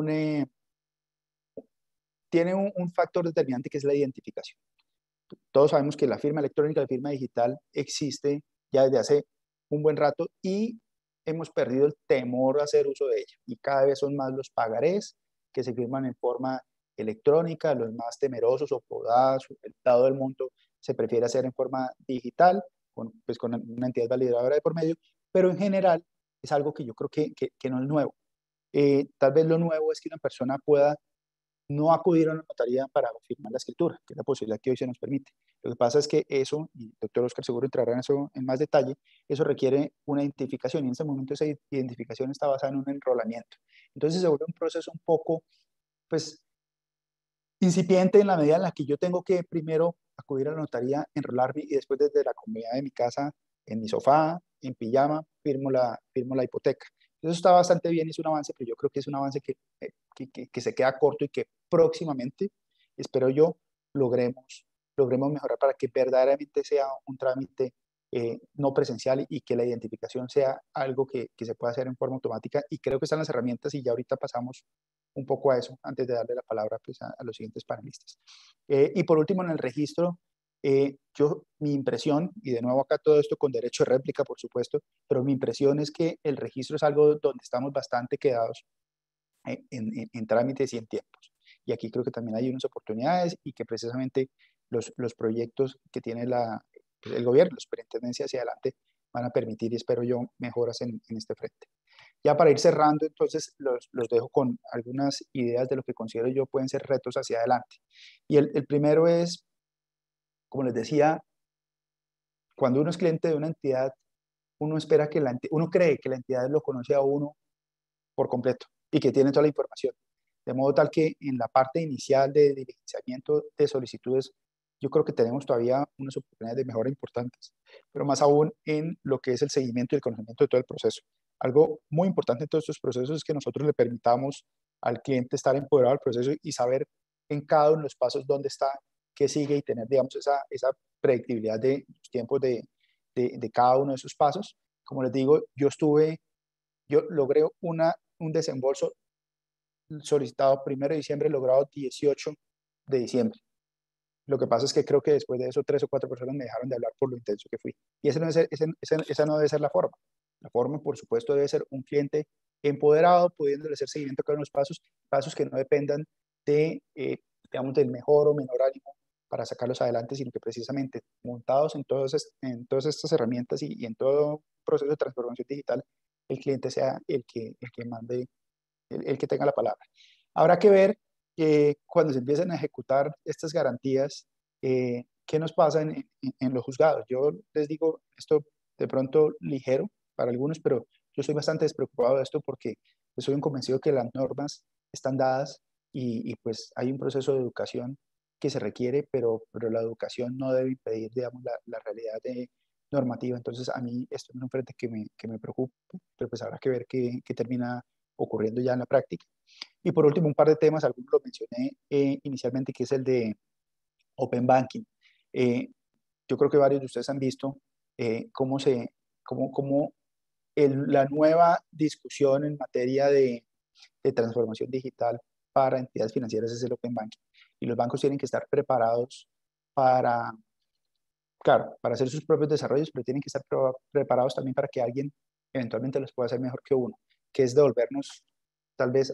tiene un factor determinante que es la identificación. Todos sabemos que la firma electrónica, la firma digital existe ya desde hace un buen rato y hemos perdido el temor a hacer uso de ella. Y cada vez son más los pagarés que se firman en forma electrónica, los más temerosos o podados, todo el mundo se prefiere hacer en forma digital, pues con una entidad validadora de por medio, pero en general es algo que yo creo que no es nuevo. Tal vez lo nuevo es que una persona pueda no acudir a una notaría para firmar la escritura, que es la posibilidad que hoy se nos permite. Lo que pasa es que eso, y el doctor Oscar seguro entrará en eso en más detalle, eso requiere una identificación y en ese momento esa identificación está basada en un enrolamiento. Entonces se vuelve un proceso un poco, pues, incipiente en la medida en la que yo tengo que primero acudir a la notaría, enrolarme y después desde la comodidad de mi casa, en mi sofá, en pijama, firmo la hipoteca. Eso está bastante bien, es un avance, pero yo creo que es un avance que se queda corto y que próximamente, espero yo, logremos, logremos mejorar para que verdaderamente sea un trámite no presencial y que la identificación sea algo que se pueda hacer en forma automática. Y creo que están las herramientas y ya ahorita pasamos un poco a eso antes de darle la palabra pues, a los siguientes panelistas. Y por último, en el registro, mi impresión, y de nuevo acá todo esto con derecho de réplica, por supuesto, pero mi impresión es que el registro es algo donde estamos bastante quedados en trámites y en tiempos. Y aquí creo que también hay unas oportunidades y que precisamente los proyectos que tiene pues, el gobierno, la superintendencia hacia adelante, van a permitir, y espero yo, mejoras en este frente. Ya para ir cerrando, entonces los dejo con algunas ideas de lo que considero yo pueden ser retos hacia adelante. Y el primero es, como les decía, cuando uno es cliente de una entidad, uno espera que uno cree que la entidad lo conoce a uno por completo y que tiene toda la información. De modo tal que en la parte inicial de diligenciamiento de solicitudes, yo creo que tenemos todavía unas oportunidades de mejora importantes, pero más aún en lo que es el seguimiento y el conocimiento de todo el proceso. Algo muy importante en todos estos procesos es que nosotros le permitamos al cliente estar empoderado del proceso y saber en cada uno de los pasos dónde está, qué sigue y tener, digamos, esa predictibilidad de los tiempos de cada uno de esos pasos. Como les digo, yo logré un desembolso solicitado 1 de diciembre, logrado 18 de diciembre. Lo que pasa es que creo que después de eso 3 o 4 personas me dejaron de hablar por lo intenso que fui. Y esa no debe ser la forma. La forma, por supuesto, debe ser un cliente empoderado, pudiéndole hacer seguimiento a cada uno de los pasos que no dependan digamos, del mejor o menor ánimo para sacarlos adelante, sino que precisamente montados en todas estas herramientas y en todo proceso de transformación digital, el cliente sea el que mande, el que tenga la palabra. Habrá que ver cuando se empiecen a ejecutar estas garantías, qué nos pasa en los juzgados. Yo les digo esto de pronto ligero para algunos, pero yo estoy bastante despreocupado de esto porque soy un convencido que las normas están dadas y pues hay un proceso de educación que se requiere, pero la educación no debe impedir, digamos, la realidad normativa. Entonces, a mí esto es un frente que me preocupa, pero pues habrá que ver qué termina ocurriendo ya en la práctica. Y por último, un par de temas, algunos los mencioné inicialmente, que es el de Open Banking. Eh, yo creo que varios de ustedes han visto cómo la nueva discusión en materia de transformación digital para entidades financieras es el Open Banking. Y los bancos tienen que estar preparados para, claro, para hacer sus propios desarrollos, pero tienen que estar preparados también para que alguien eventualmente los pueda hacer mejor que uno, que es devolvernos tal vez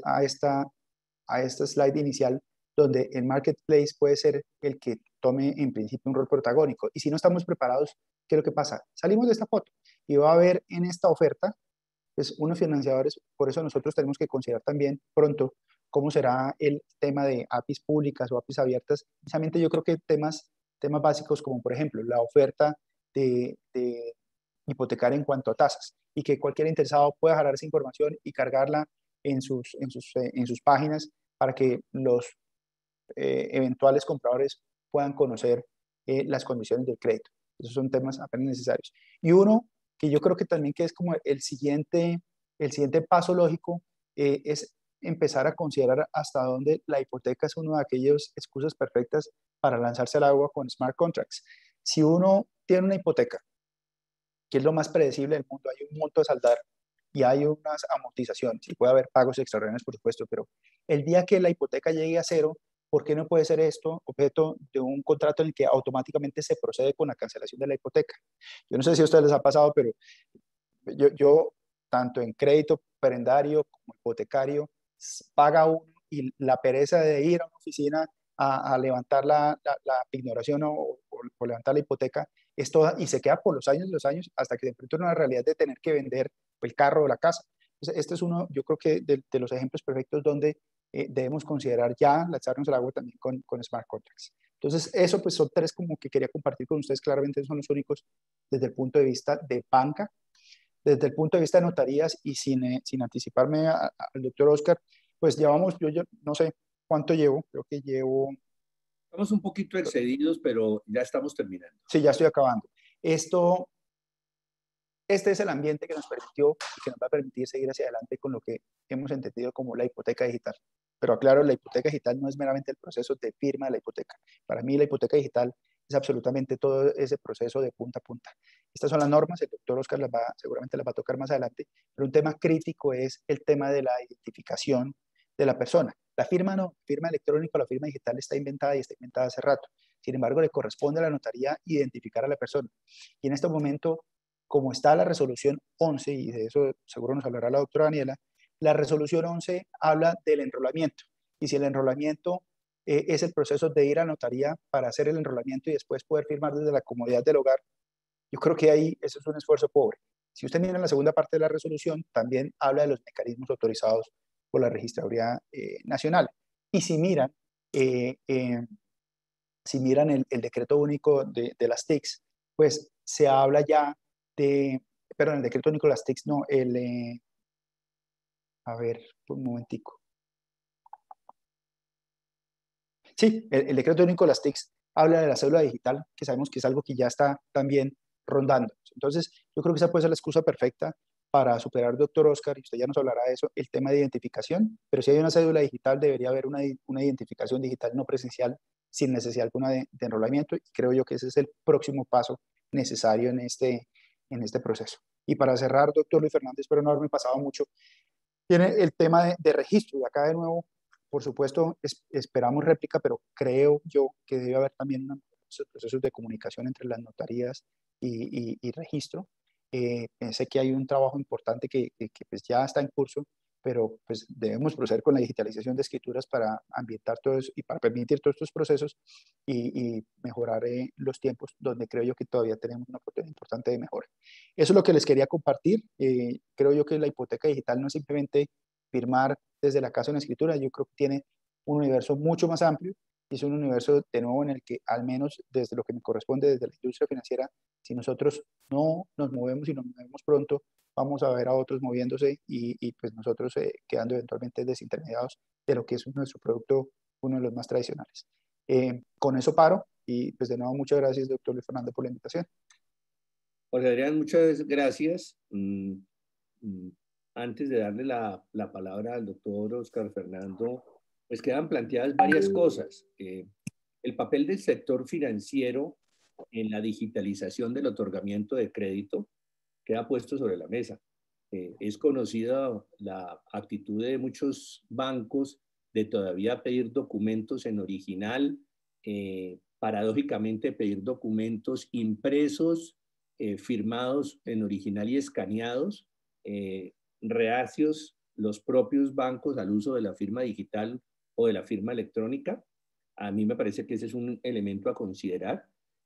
a esta slide inicial, donde el marketplace puede ser el que tome en principio un rol protagónico. Y si no estamos preparados, ¿qué es lo que pasa? Salimos de esta foto y va a haber en esta oferta pues, unos financiadores. Por eso nosotros tenemos que considerar también pronto cómo será el tema de APIs públicas o APIs abiertas. Precisamente yo creo que temas básicos como por ejemplo la oferta de hipotecaria en cuanto a tasas y que cualquier interesado pueda jalar esa información y cargarla en sus páginas para que los eventuales compradores puedan conocer las condiciones del crédito. Esos son temas apenas necesarios. Y uno que yo creo que también que es como el siguiente paso lógico es empezar a considerar hasta dónde la hipoteca es una de aquellas excusas perfectas para lanzarse al agua con smart contracts. Si uno tiene una hipoteca, que es lo más predecible del mundo, hay un monto a saldar y hay unas amortizaciones, y puede haber pagos extraordinarios, por supuesto, pero el día que la hipoteca llegue a cero, ¿por qué no puede ser esto objeto de un contrato en el que automáticamente se procede con la cancelación de la hipoteca? Yo no sé si a ustedes les ha pasado, pero yo tanto en crédito prendario como hipotecario, paga uno y la pereza de ir a una oficina a levantar la ignoración o levantar la hipoteca es toda y se queda por los años hasta que de pronto una realidad de tener que vender el carro o la casa. Entonces, este es uno, yo creo que de los ejemplos perfectos donde debemos considerar ya lanzarnos al agua también con smart contracts. Entonces, eso pues son tres como que quería compartir con ustedes, claramente son los únicos desde el punto de vista de banca. Desde el punto de vista de notarías y sin anticiparme al doctor Oscar, pues llevamos, yo no sé cuánto llevo, creo que llevo, Estamos un poquito excedidos, pero ya estamos terminando. sí, ya estoy acabando. Este es el ambiente que nos permitió y que nos va a permitir seguir hacia adelante con lo que hemos entendido como la hipoteca digital. Pero aclaro, la hipoteca digital no es meramente el proceso de firma de la hipoteca. Para mí la hipoteca digital es absolutamente todo ese proceso de punta a punta. Estas son las normas, el doctor Oscar seguramente las va a tocar más adelante, pero un tema crítico es el tema de la identificación de la persona. La firma no, firma electrónica o la firma digital está inventada y está inventada hace rato. Sin embargo, le corresponde a la notaría identificar a la persona. Y en este momento como está la resolución 11, y de eso seguro nos hablará la doctora Daniela, la resolución 11 habla del enrolamiento. Y si el enrolamiento es el proceso de ir a notaría para hacer el enrolamiento y después poder firmar desde la comodidad del hogar, yo creo que ahí eso es un esfuerzo pobre. Si usted mira en la segunda parte de la resolución, también habla de los mecanismos autorizados por la Registraduría Nacional. Y eh, eh, si miran el decreto único de las TICs, pues se habla ya perdón, el decreto único de las TICs, no, a ver, un momentico. Sí, el decreto único de las TICs habla de la cédula digital, que sabemos que es algo que ya está también rondando. Entonces, yo creo que esa puede ser la excusa perfecta para superar, doctor Oscar, y usted ya nos hablará de eso, el tema de identificación, pero si hay una cédula digital, debería haber una identificación digital no presencial sin necesidad alguna de enrolamiento, y creo yo que ese es el próximo paso necesario en este proceso. Y para cerrar, doctor Luis Fernández, espero no haberme pasado mucho, tiene el tema de registro, y acá de nuevo, por supuesto, esperamos réplica, pero creo yo que debe haber también procesos de comunicación entre las notarías y registro. Sé que hay un trabajo importante que pues ya está en curso, pero pues debemos proceder con la digitalización de escrituras para ambientar todo eso y para permitir todos estos procesos y mejorar los tiempos, donde creo yo que todavía tenemos una oportunidad importante de mejora. Eso es lo que les quería compartir. Creo yo que la hipoteca digital no es simplemente firmar desde la casa una escritura, yo creo que tiene un universo mucho más amplio y es un universo de nuevo en el que al menos desde lo que me corresponde, desde la industria financiera, si nosotros no nos movemos y nos movemos pronto, vamos a ver a otros moviéndose y pues nosotros quedando eventualmente desintermediados de lo que es nuestro producto, uno de los más tradicionales. Con eso paro y pues de nuevo muchas gracias, doctor Luis Fernando, por la invitación. Jorge Adrián, muchas gracias. antes de darle la palabra al doctor Oscar Fernando, pues quedan planteadas varias cosas. El papel del sector financiero en la digitalización del otorgamiento de crédito queda puesto sobre la mesa. Es conocida la actitud de muchos bancos de todavía pedir documentos en original, paradójicamente pedir documentos impresos, firmados en original y escaneados, reacios los propios bancos al uso de la firma digital o de la firma electrónica. A mí me parece que ese es un elemento a considerar.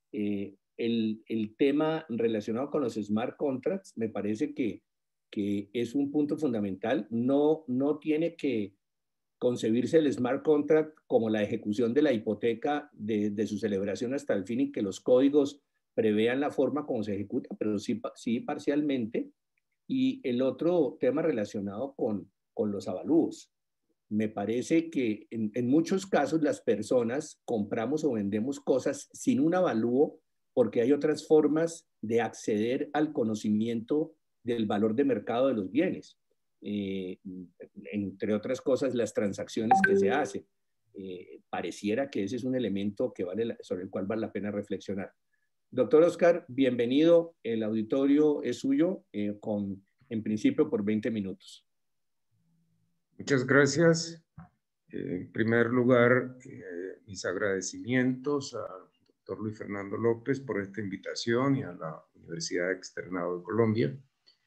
El tema relacionado con los smart contracts me parece que es un punto fundamental. No tiene que concebirse el smart contract como la ejecución de la hipoteca de su celebración hasta el fin y que los códigos prevean la forma como se ejecuta, pero sí parcialmente. Y el otro tema relacionado con los avalúos. Me parece que en muchos casos las personas compramos o vendemos cosas sin un avalúo porque hay otras formas de acceder al conocimiento del valor de mercado de los bienes. Entre otras cosas, las transacciones que se hacen. Pareciera que ese es un elemento que sobre el cual vale la pena reflexionar. Doctor Oscar, bienvenido. El auditorio es suyo, en principio por 20 minutos. Muchas gracias. En primer lugar, mis agradecimientos al doctor Luis Fernando López por esta invitación y a la Universidad Externado de Colombia.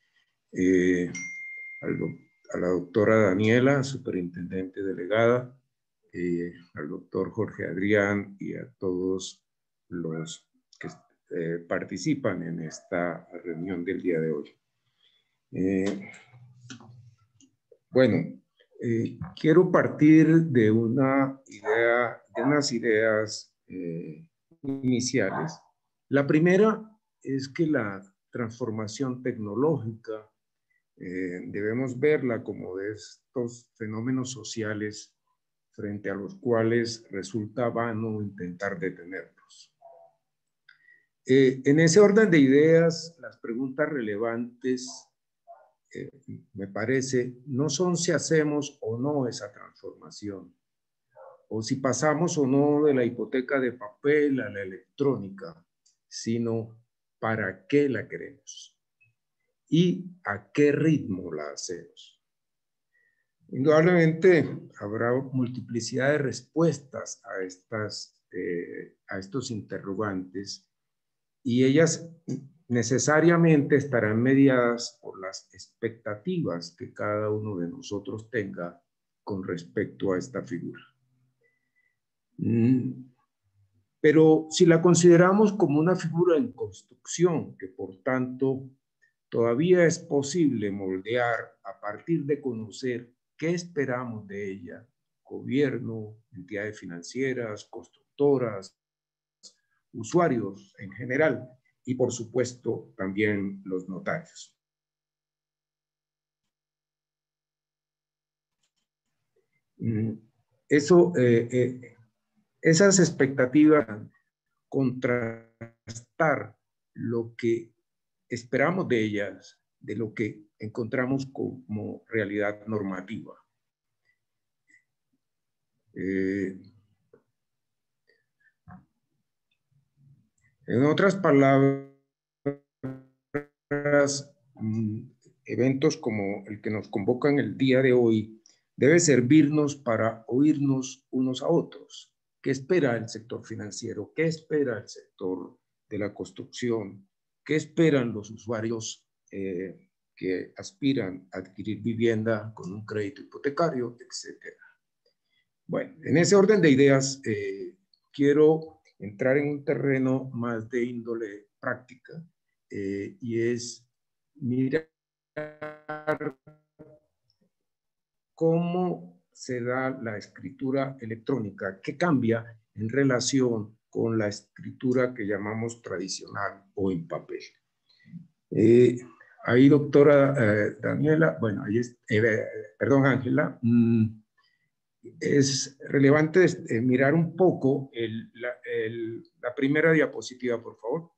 A la doctora Daniela, superintendente delegada, al doctor Jorge Adrián y a todos los que participan en esta reunión del día de hoy. Bueno, quiero partir de unas ideas iniciales. La primera es que la transformación tecnológica debemos verla como de estos fenómenos sociales frente a los cuales resulta vano intentar detenerlos. En ese orden de ideas, las preguntas relevantes me parece, no son si hacemos o no esa transformación, o si pasamos o no de la hipoteca de papel a la electrónica, sino para qué la queremos y a qué ritmo la hacemos. Indudablemente habrá multiplicidad de respuestas a estos interrogantes y ellas necesariamente estarán mediadas por las expectativas que cada uno de nosotros tenga con respecto a esta figura. Pero si la consideramos como una figura en construcción, que por tanto todavía es posible moldear a partir de conocer qué esperamos de ella, gobierno, entidades financieras, constructoras, usuarios en general, y por supuesto también los notarios. Esas expectativas, contrastar lo que esperamos de ellas, de lo que encontramos como realidad normativa. En otras palabras, eventos como el que nos convocan el día de hoy debe servirnos para oírnos unos a otros. ¿Qué espera el sector financiero? ¿Qué espera el sector de la construcción? ¿Qué esperan los usuarios que aspiran a adquirir vivienda con un crédito hipotecario, etcétera? Bueno, en ese orden de ideas, quiero entrar en un terreno más de índole práctica y es mirar cómo se da la escritura electrónica, qué cambia en relación con la escritura que llamamos tradicional o en papel. Ahí, doctora Daniela, bueno, ahí es, perdón, Ángela, es relevante mirar un poco la primera diapositiva, por favor.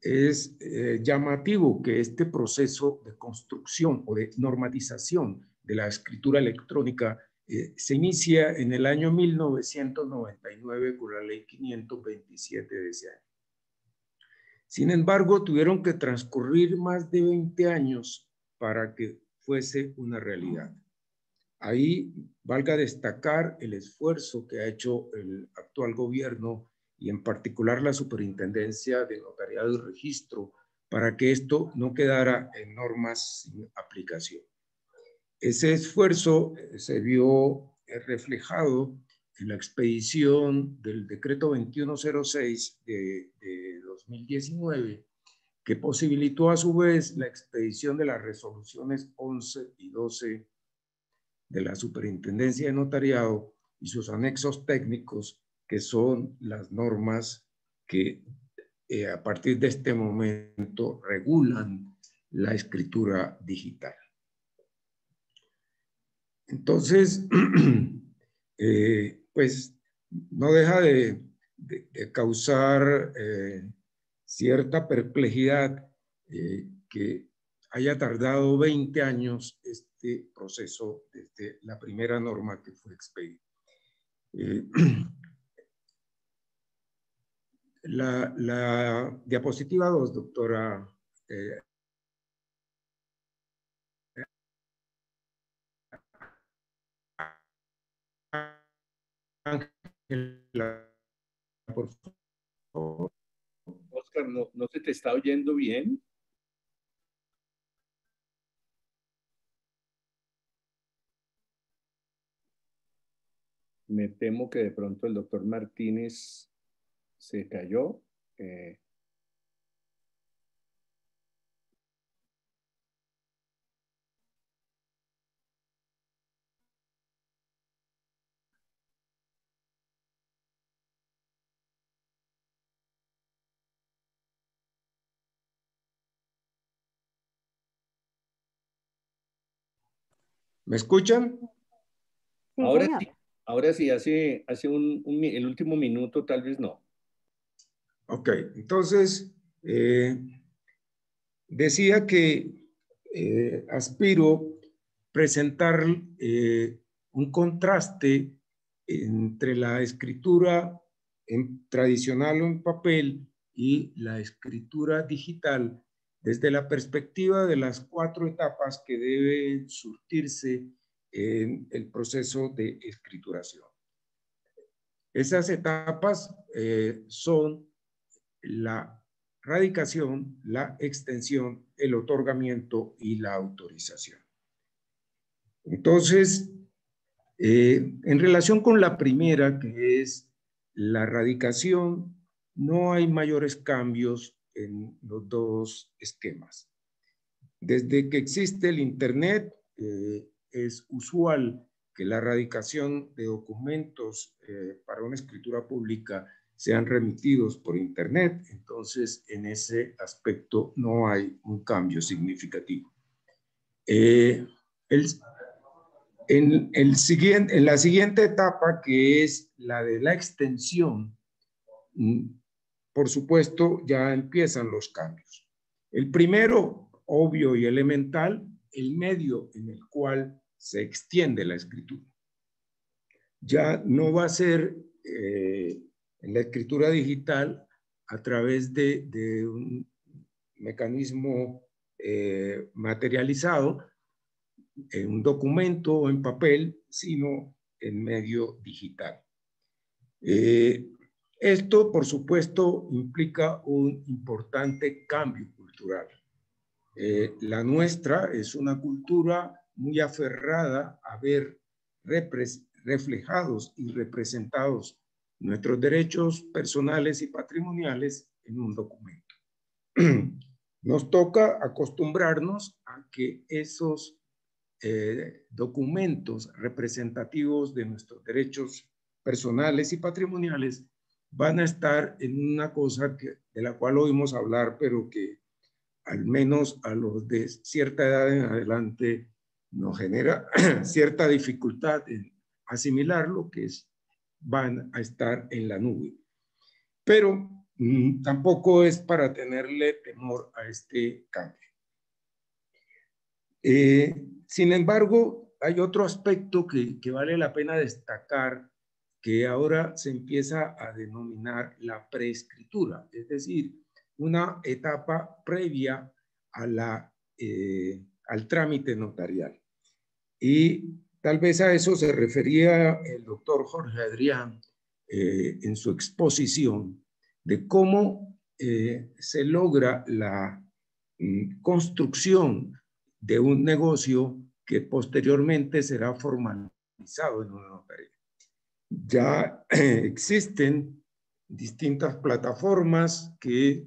es llamativo que este proceso de construcción o de normatización de la escritura electrónica se inicia en el año 1999 con la ley 527 de ese año. Sin embargo, tuvieron que transcurrir más de 20 años para que fuese una realidad. Ahí valga destacar el esfuerzo que ha hecho el actual gobierno y en particular la Superintendencia de Notariado y Registro para que esto no quedara en normas sin aplicación. Ese esfuerzo se vio reflejado en la expedición del decreto 2106 de 2019, que posibilitó a su vez la expedición de las resoluciones 11 y 12 de la Superintendencia de Notariado y sus anexos técnicos, que son las normas que a partir de este momento regulan la escritura digital. Entonces, pues no deja de causar cierta perplejidad que haya tardado 20 años este proceso desde la primera norma que fue expedida. La diapositiva 2, doctora. Ángela, por favor. Oscar, no se te está oyendo bien. Me temo que de pronto el doctor Martínez se cayó. ¿Me escuchan? Sí, Ahora señor. sí, ahora sí, hace el último minuto tal vez no. Ok, entonces decía que aspiro presentar un contraste entre la escritura tradicional o en papel y la escritura digital desde la perspectiva de las 4 etapas que deben surtirse en el proceso de escrituración. Esas etapas son la radicación, la extensión, el otorgamiento y la autorización. Entonces, en relación con la primera, que es la radicación, no hay mayores cambios en los dos esquemas. Desde que existe el Internet, es usual que la radicación de documentos para una escritura pública sean remitidos por Internet. Entonces, en ese aspecto no hay un cambio significativo. En la siguiente etapa, que es la de la extensión, por supuesto, ya empiezan los cambios. El primero, obvio y elemental, el medio en el cual se extiende la escritura. Ya no va a ser en la escritura digital a través de un mecanismo materializado, en un documento o en papel, sino en medio digital. Esto, por supuesto, implica un importante cambio cultural. La nuestra es una cultura muy aferrada a ver reflejados y representados nuestros derechos personales y patrimoniales en un documento. Nos toca acostumbrarnos a que esos documentos representativos de nuestros derechos personales y patrimoniales van a estar en una cosa de la cual oímos hablar, pero que al menos a los de cierta edad en adelante nos genera cierta dificultad en asimilar lo que van a estar en la nube. Pero tampoco es para tenerle temor a este cambio. Sin embargo, hay otro aspecto que vale la pena destacar, que ahora se empieza a denominar la preescritura, es decir, una etapa previa a al trámite notarial. Y tal vez a eso se refería el doctor Jorge Adrián en su exposición de cómo se logra la construcción de un negocio que posteriormente será formalizado en una notaría. Ya existen distintas plataformas que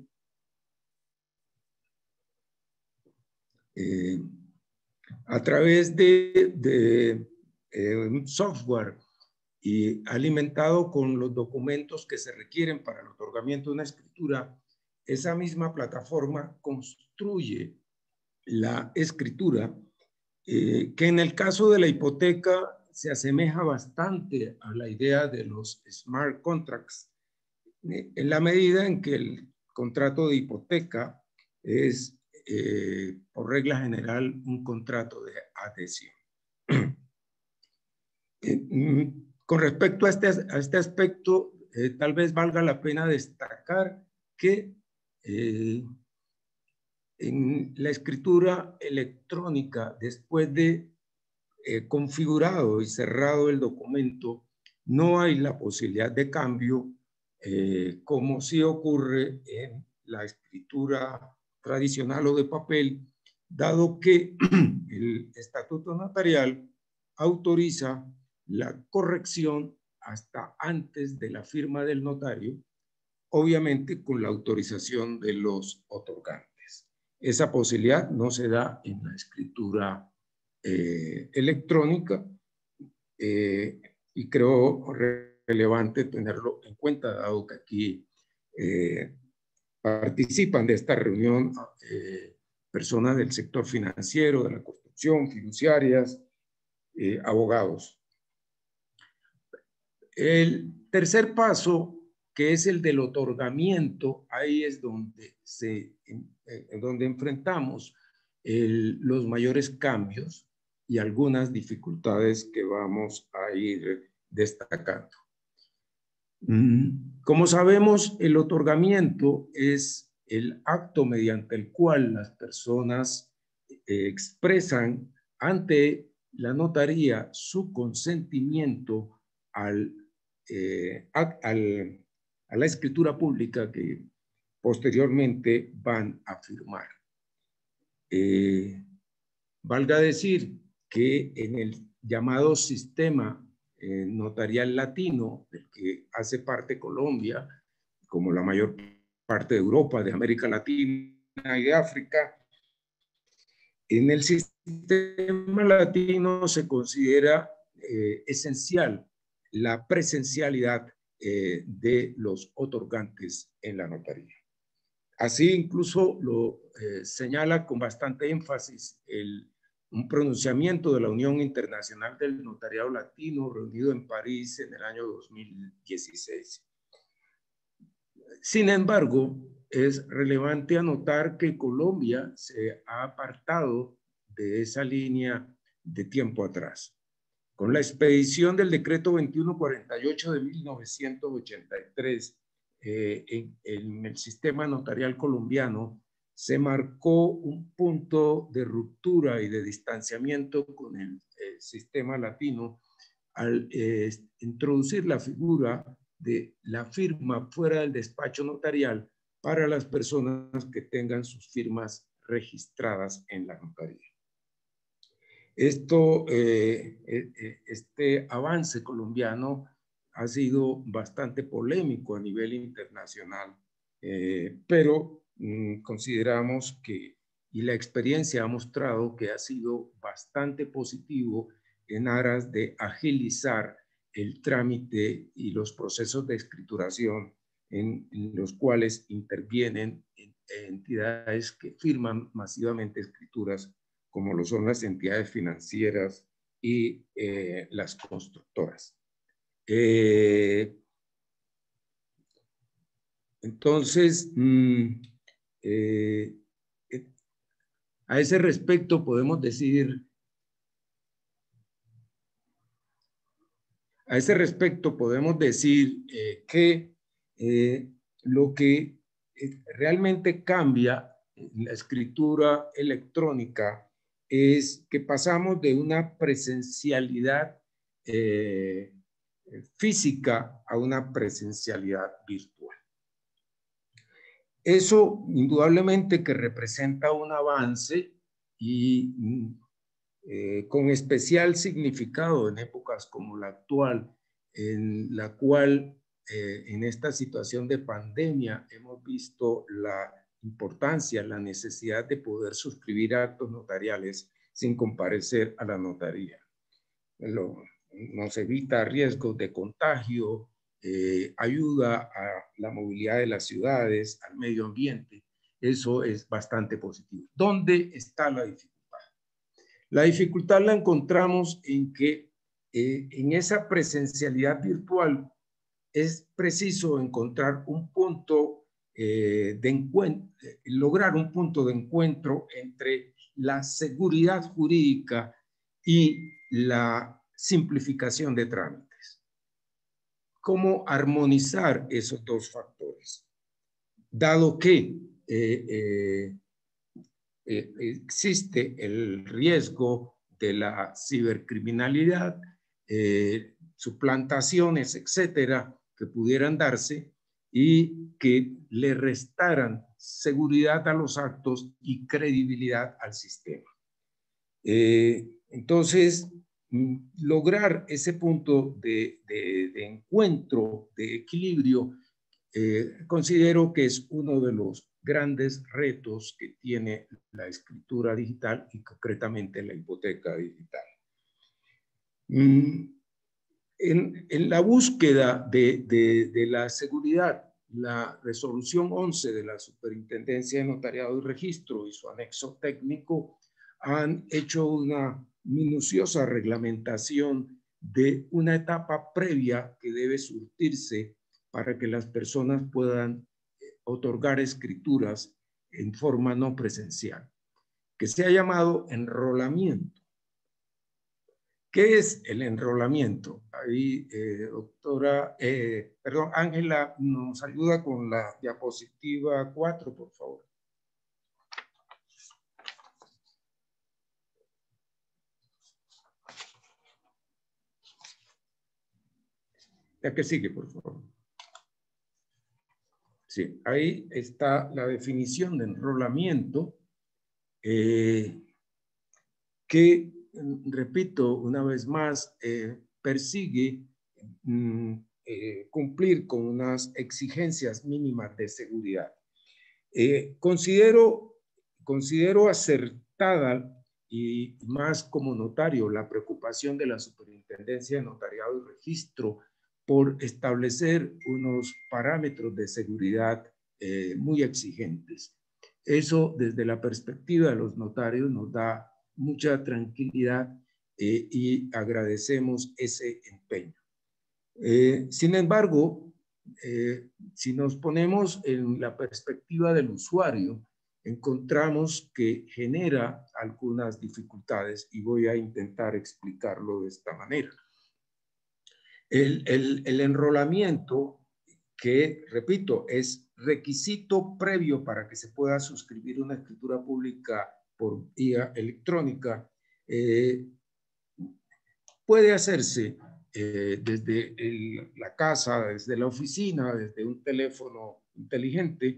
a través de un software y alimentado con los documentos que se requieren para el otorgamiento de una escritura, esa misma plataforma construye la escritura, que en el caso de la hipoteca se asemeja bastante a la idea de los smart contracts, en la medida en que el contrato de hipoteca es, por regla general, un contrato de adhesión. Con respecto a este aspecto, tal vez valga la pena destacar que en la escritura electrónica, después de configurado y cerrado el documento, no hay la posibilidad de cambio, como sí ocurre en la escritura tradicional o de papel, dado que el estatuto notarial autoriza la corrección hasta antes de la firma del notario, obviamente con la autorización de los otorgantes. Esa posibilidad no se da en la escritura electrónica, y creo relevante tenerlo en cuenta, dado que aquí participan de esta reunión personas del sector financiero, de la construcción, fiduciarias, abogados. El tercer paso, que es el del otorgamiento, ahí es donde, donde enfrentamos los mayores cambios y algunas dificultades que vamos a ir destacando. Como sabemos, el otorgamiento es el acto mediante el cual las personas expresan ante la notaría su consentimiento a la escritura pública que posteriormente van a firmar. Valga decir que en el llamado sistema notarial latino, del que hace parte Colombia, como la mayor parte de Europa, de América Latina y de África, en el sistema latino se considera esencial la presencialidad de los otorgantes en la notaría. Así incluso lo señala con bastante énfasis un pronunciamiento de la Unión Internacional del Notariado Latino reunido en París en el año 2016. Sin embargo, es relevante anotar que Colombia se ha apartado de esa línea de tiempo atrás. Con la expedición del decreto 2148 de 1983, en el sistema notarial colombiano se marcó un punto de ruptura y de distanciamiento con el sistema latino al introducir la figura de la firma fuera del despacho notarial para las personas que tengan sus firmas registradas en la notaría. Este avance colombiano ha sido bastante polémico a nivel internacional, pero consideramos que, y la experiencia ha mostrado que ha sido bastante positivo en aras de agilizar el trámite y los procesos de escrituración en los cuales intervienen entidades que firman masivamente escrituras, como lo son las entidades financieras y las constructoras. Entonces, a ese respecto podemos decir, que lo que realmente cambia en la escritura electrónica es que pasamos de una presencialidad física a una presencialidad virtual. Eso indudablemente que representa un avance y con especial significado en épocas como la actual, en la cual en esta situación de pandemia hemos visto la importancia, la necesidad de poder suscribir actos notariales sin comparecer a la notaría. Nos evita riesgos de contagio, ayuda a la movilidad de las ciudades, al medio ambiente. Eso es bastante positivo. ¿Dónde está la dificultad? La dificultad la encontramos en que en esa presencialidad virtual es preciso encontrar un punto de encuentro, lograr un punto de encuentro entre la seguridad jurídica y la simplificación de trámites. ¿Cómo armonizar esos dos factores? Dado que existe el riesgo de la cibercriminalidad, suplantaciones, etcétera, que pudieran darse y que le restaran seguridad a los actos y credibilidad al sistema. Entonces, lograr ese punto de encuentro, de equilibrio, considero que es uno de los grandes retos que tiene la escritura digital y concretamente la hipoteca digital. En la búsqueda de la seguridad, la resolución 11 de la Superintendencia de Notariado y Registro y su anexo técnico han hecho una minuciosa reglamentación de una etapa previa que debe surtirse para que las personas puedan otorgar escrituras en forma no presencial, que se ha llamado enrolamiento. ¿Qué es el enrolamiento? Ahí, Ángela, nos ayuda con la diapositiva 4, por favor. La que sigue, por favor. Sí, ahí está la definición de enrolamiento, que, repito una vez más, persigue cumplir con unas exigencias mínimas de seguridad. Considero acertada y más como notario la preocupación de la Superintendencia de Notariado y Registro por establecer unos parámetros de seguridad muy exigentes. Eso desde la perspectiva de los notarios nos da mucha tranquilidad y agradecemos ese empeño. Sin embargo, si nos ponemos en la perspectiva del usuario, encontramos que genera algunas dificultades y voy a intentar explicarlo de esta manera. El enrolamiento, que, repito, es requisito previo para que se pueda suscribir una escritura pública por vía electrónica, puede hacerse desde la casa, desde la oficina, desde un teléfono inteligente,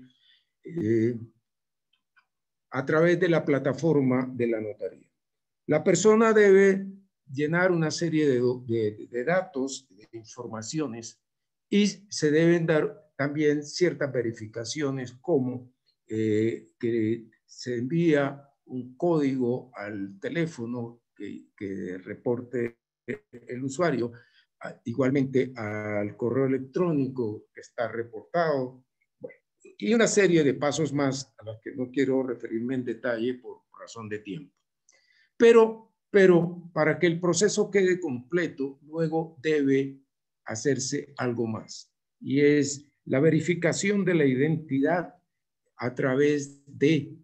a través de la plataforma de la notaría. La persona debe llenar una serie de datos, de informaciones, y se deben dar también ciertas verificaciones como que se envía un código al teléfono que reporte el usuario, igualmente al correo electrónico que está reportado, bueno, y una serie de pasos más a los que no quiero referirme en detalle por razón de tiempo. Pero para que el proceso quede completo, luego debe hacerse algo más, y es la verificación de la identidad a través de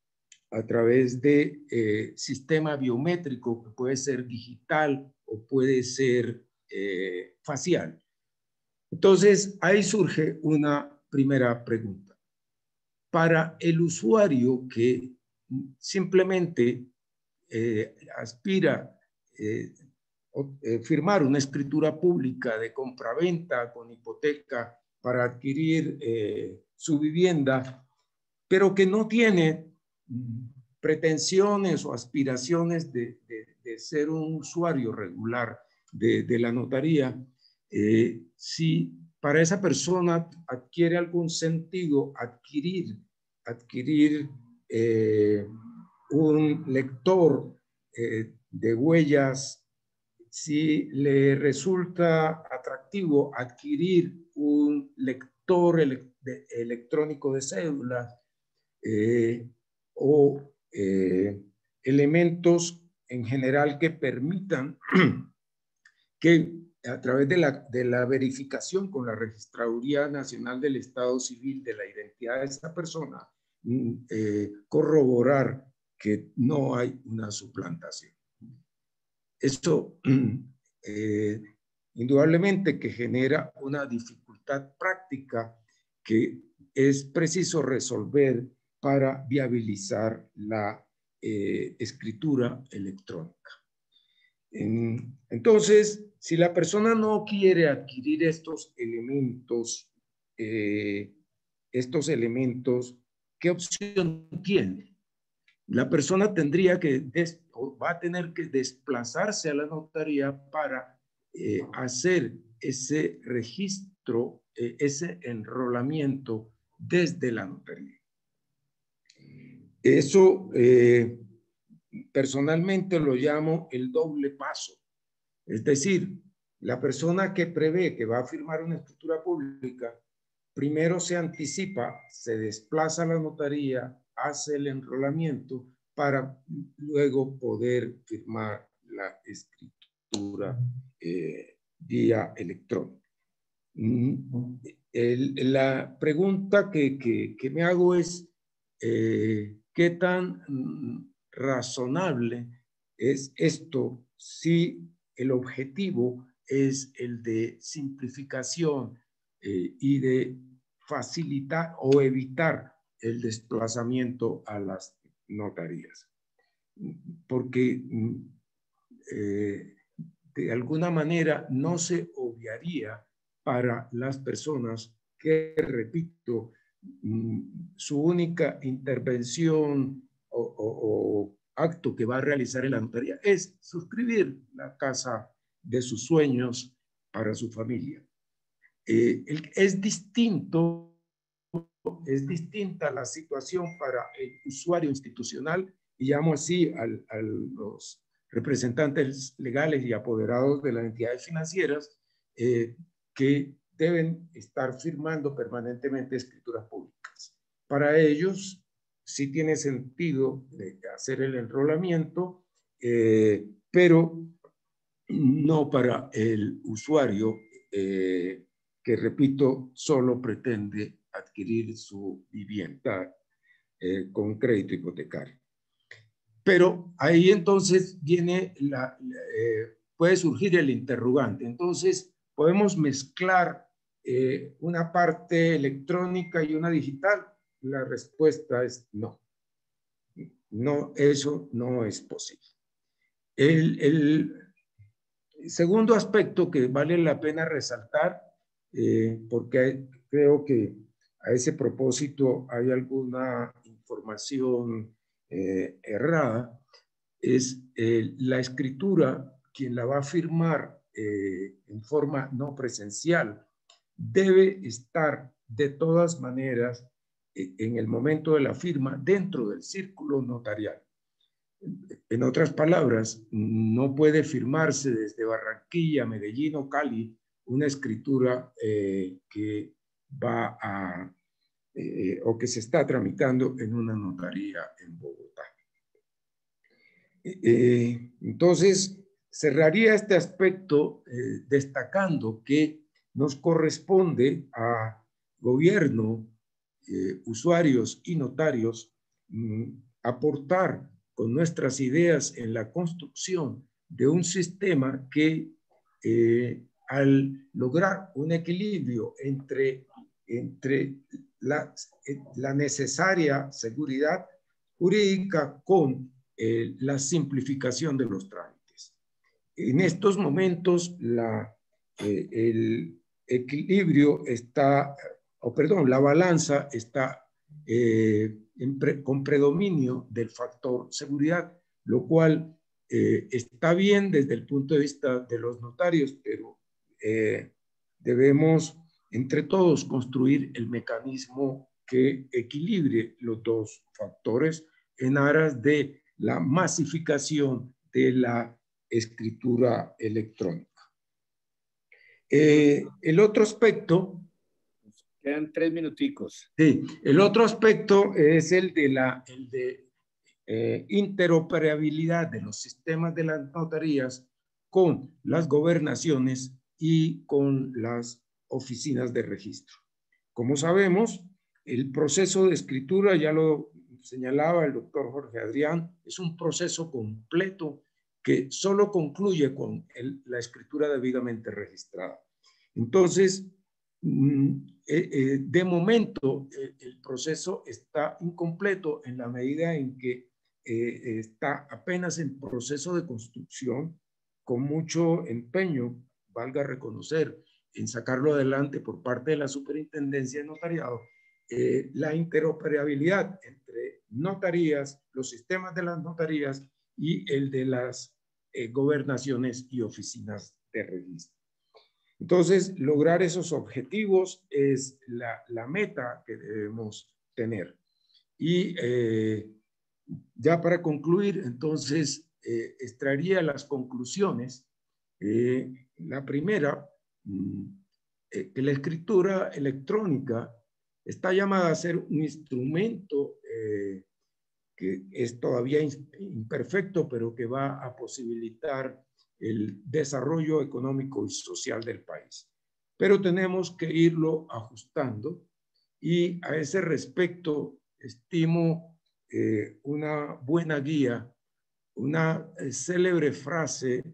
sistema biométrico, que puede ser digital o puede ser facial. Entonces, ahí surge una primera pregunta. Para el usuario que simplemente aspira firmar una escritura pública de compraventa con hipoteca para adquirir su vivienda, pero que no tiene pretensiones o aspiraciones de ser un usuario regular de la notaría, si para esa persona adquiere algún sentido adquirir un lector de huellas, si le resulta atractivo adquirir un lector electrónico de cédula, o elementos en general que permitan que a través de la verificación con la Registraduría Nacional del Estado Civil de la identidad de esa persona, corroborar que no hay una suplantación. Esto indudablemente que genera una dificultad práctica que es preciso resolver para viabilizar la escritura electrónica. Entonces, si la persona no quiere adquirir estos elementos, ¿qué opción tiene? La persona tendría que, va a tener que desplazarse a la notaría para hacer ese registro, ese enrolamiento desde la notaría. Eso personalmente lo llamo el doble paso. Es decir, la persona que prevé que va a firmar una escritura pública, primero se anticipa, se desplaza a la notaría, hace el enrolamiento para luego poder firmar la escritura vía electrónica. La pregunta que me hago es, ¿qué tan razonable es esto si el objetivo es el de simplificación y de facilitar o evitar el desplazamiento a las notarías? Porque de alguna manera no se obviaría para las personas que, repito, su única intervención o acto que va a realizar en la notaría es suscribir la casa de sus sueños para su familia. Es distinta la situación para el usuario institucional, y llamo así a los representantes legales y apoderados de las entidades financieras que deben estar firmando permanentemente escrituras públicas. Para ellos sí tiene sentido de hacer el enrolamiento, pero no para el usuario que, repito, solo pretende adquirir su vivienda con crédito hipotecario. Pero ahí entonces viene puede surgir el interrogante. Entonces, ¿podemos mezclar una parte electrónica y una digital? La respuesta es no. No, eso no es posible. El segundo aspecto que vale la pena resaltar, porque creo que a ese propósito hay alguna información errada, es la escritura, quien la va a firmar en forma no presencial, debe estar de todas maneras en el momento de la firma dentro del círculo notarial. En otras palabras, no puede firmarse desde Barranquilla, Medellín o Cali una escritura que va a o que se está tramitando en una notaría en Bogotá. Entonces, cerraría este aspecto destacando que nos corresponde a gobierno, usuarios y notarios, aportar con nuestras ideas en la construcción de un sistema que al lograr un equilibrio entre la necesaria seguridad jurídica con la simplificación de los trámites. En estos momentos el equilibrio está, la balanza está con predominio del factor seguridad, lo cual está bien desde el punto de vista de los notarios, pero debemos entre todos construir el mecanismo que equilibre los dos factores en aras de la masificación de la escritura electrónica. El otro aspecto... Quedan 3 minuticos. Sí, el otro aspecto es el de interoperabilidad de los sistemas de las notarías con las gobernaciones y con las oficinas de registro. Como sabemos, el proceso de escritura, ya lo señalaba el doctor Jorge Adrián, es un proceso completo que solo concluye con la escritura debidamente registrada. Entonces, de momento, el proceso está incompleto en la medida en que está apenas en proceso de construcción, con mucho empeño, valga reconocer, en sacarlo adelante por parte de la Superintendencia de Notariado, la interoperabilidad entre notarías, los sistemas de las notarías y el de las gobernaciones y oficinas de registro. Entonces, lograr esos objetivos es la meta que debemos tener. Y ya para concluir, entonces, extraería las conclusiones. La primera, que la escritura electrónica está llamada a ser un instrumento que es todavía imperfecto, pero que va a posibilitar el desarrollo económico y social del país. Pero tenemos que irlo ajustando y a ese respecto estimo una buena guía, una célebre frase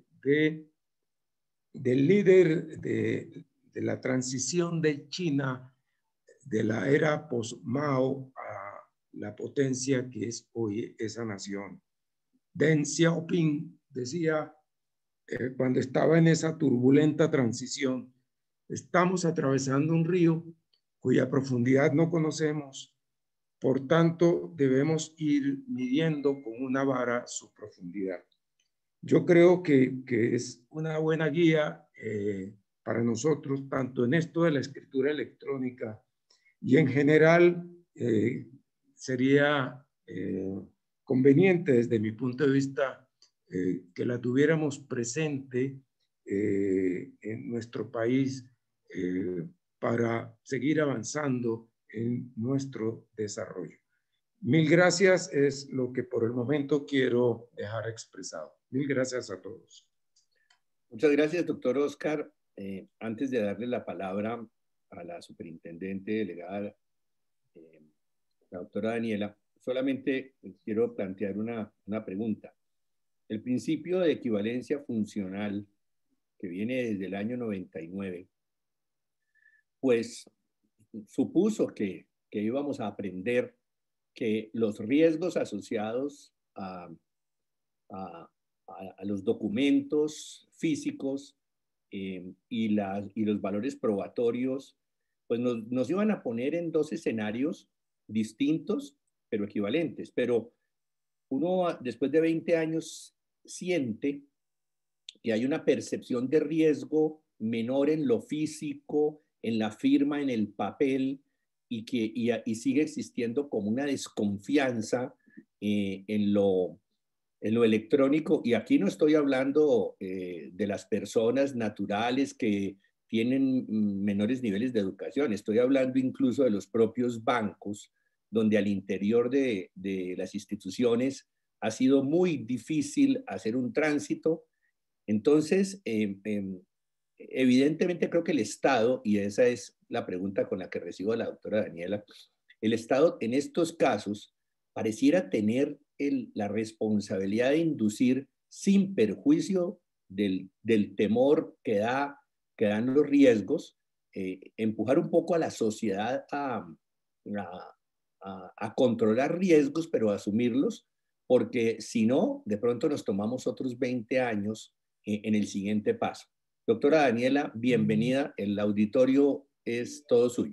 del líder de la transición de China de la era post-Mao a la potencia que es hoy esa nación. Deng Xiaoping decía, cuando estaba en esa turbulenta transición, estamos atravesando un río cuya profundidad no conocemos, por tanto debemos ir midiendo con una vara su profundidad. Yo creo que es una buena guía para nosotros, tanto en esto de la escritura electrónica y en general sería conveniente desde mi punto de vista que la tuviéramos presente en nuestro país para seguir avanzando en nuestro desarrollo. Mil gracias es lo que por el momento quiero dejar expresado. Mil gracias a todos. Muchas gracias, doctor Oscar. Antes de darle la palabra a la superintendente delegada, la doctora Daniela, solamente quiero plantear una pregunta. El principio de equivalencia funcional, que viene desde el año 99, pues supuso que íbamos a aprender que los riesgos asociados a los documentos físicos y los valores probatorios, pues nos iban a poner en 2 escenarios distintos, pero equivalentes. Pero uno, después de 20 años, siente que hay una percepción de riesgo menor en lo físico, en la firma, en el papel, y sigue existiendo como una desconfianza en lo electrónico. Y aquí no estoy hablando de las personas naturales que tienen menores niveles de educación, estoy hablando incluso de los propios bancos, donde al interior de las instituciones ha sido muy difícil hacer un tránsito. Entonces, evidentemente creo que el Estado, y esa es la pregunta con la que recibo a la doctora Daniela, el Estado en estos casos pareciera tener la responsabilidad de inducir sin perjuicio del temor que dan los riesgos, empujar un poco a la sociedad a controlar riesgos, pero a asumirlos, porque si no, de pronto nos tomamos otros 20 años en el siguiente paso. Doctora Daniela, bienvenida. El auditorio es todo suyo.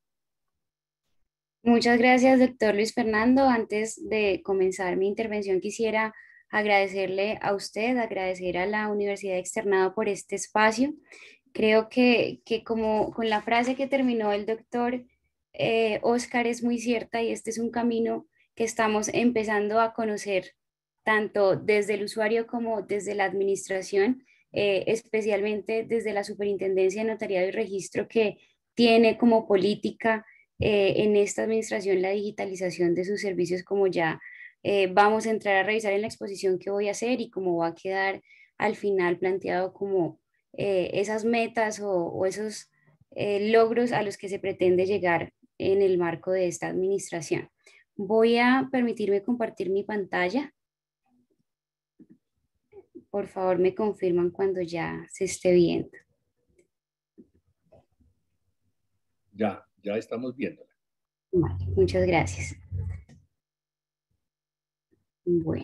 Muchas gracias, doctor Luis Fernando. Antes de comenzar mi intervención, quisiera agradecerle a usted, agradecer a la Universidad Externado por este espacio. Creo que como con la frase que terminó el doctor Oscar es muy cierta, y este es un camino que estamos empezando a conocer tanto desde el usuario como desde la administración, especialmente desde la Superintendencia de Notariado y Registro, que tiene como política en esta administración la digitalización de sus servicios, como ya vamos a entrar a revisar en la exposición que voy a hacer y cómo va a quedar al final planteado como esas metas o esos logros a los que se pretende llegar en el marco de esta administración. Voy a permitirme compartir mi pantalla. Por favor, me confirman cuando ya se esté viendo. Ya estamos viéndola. Vale, muchas gracias. Bueno.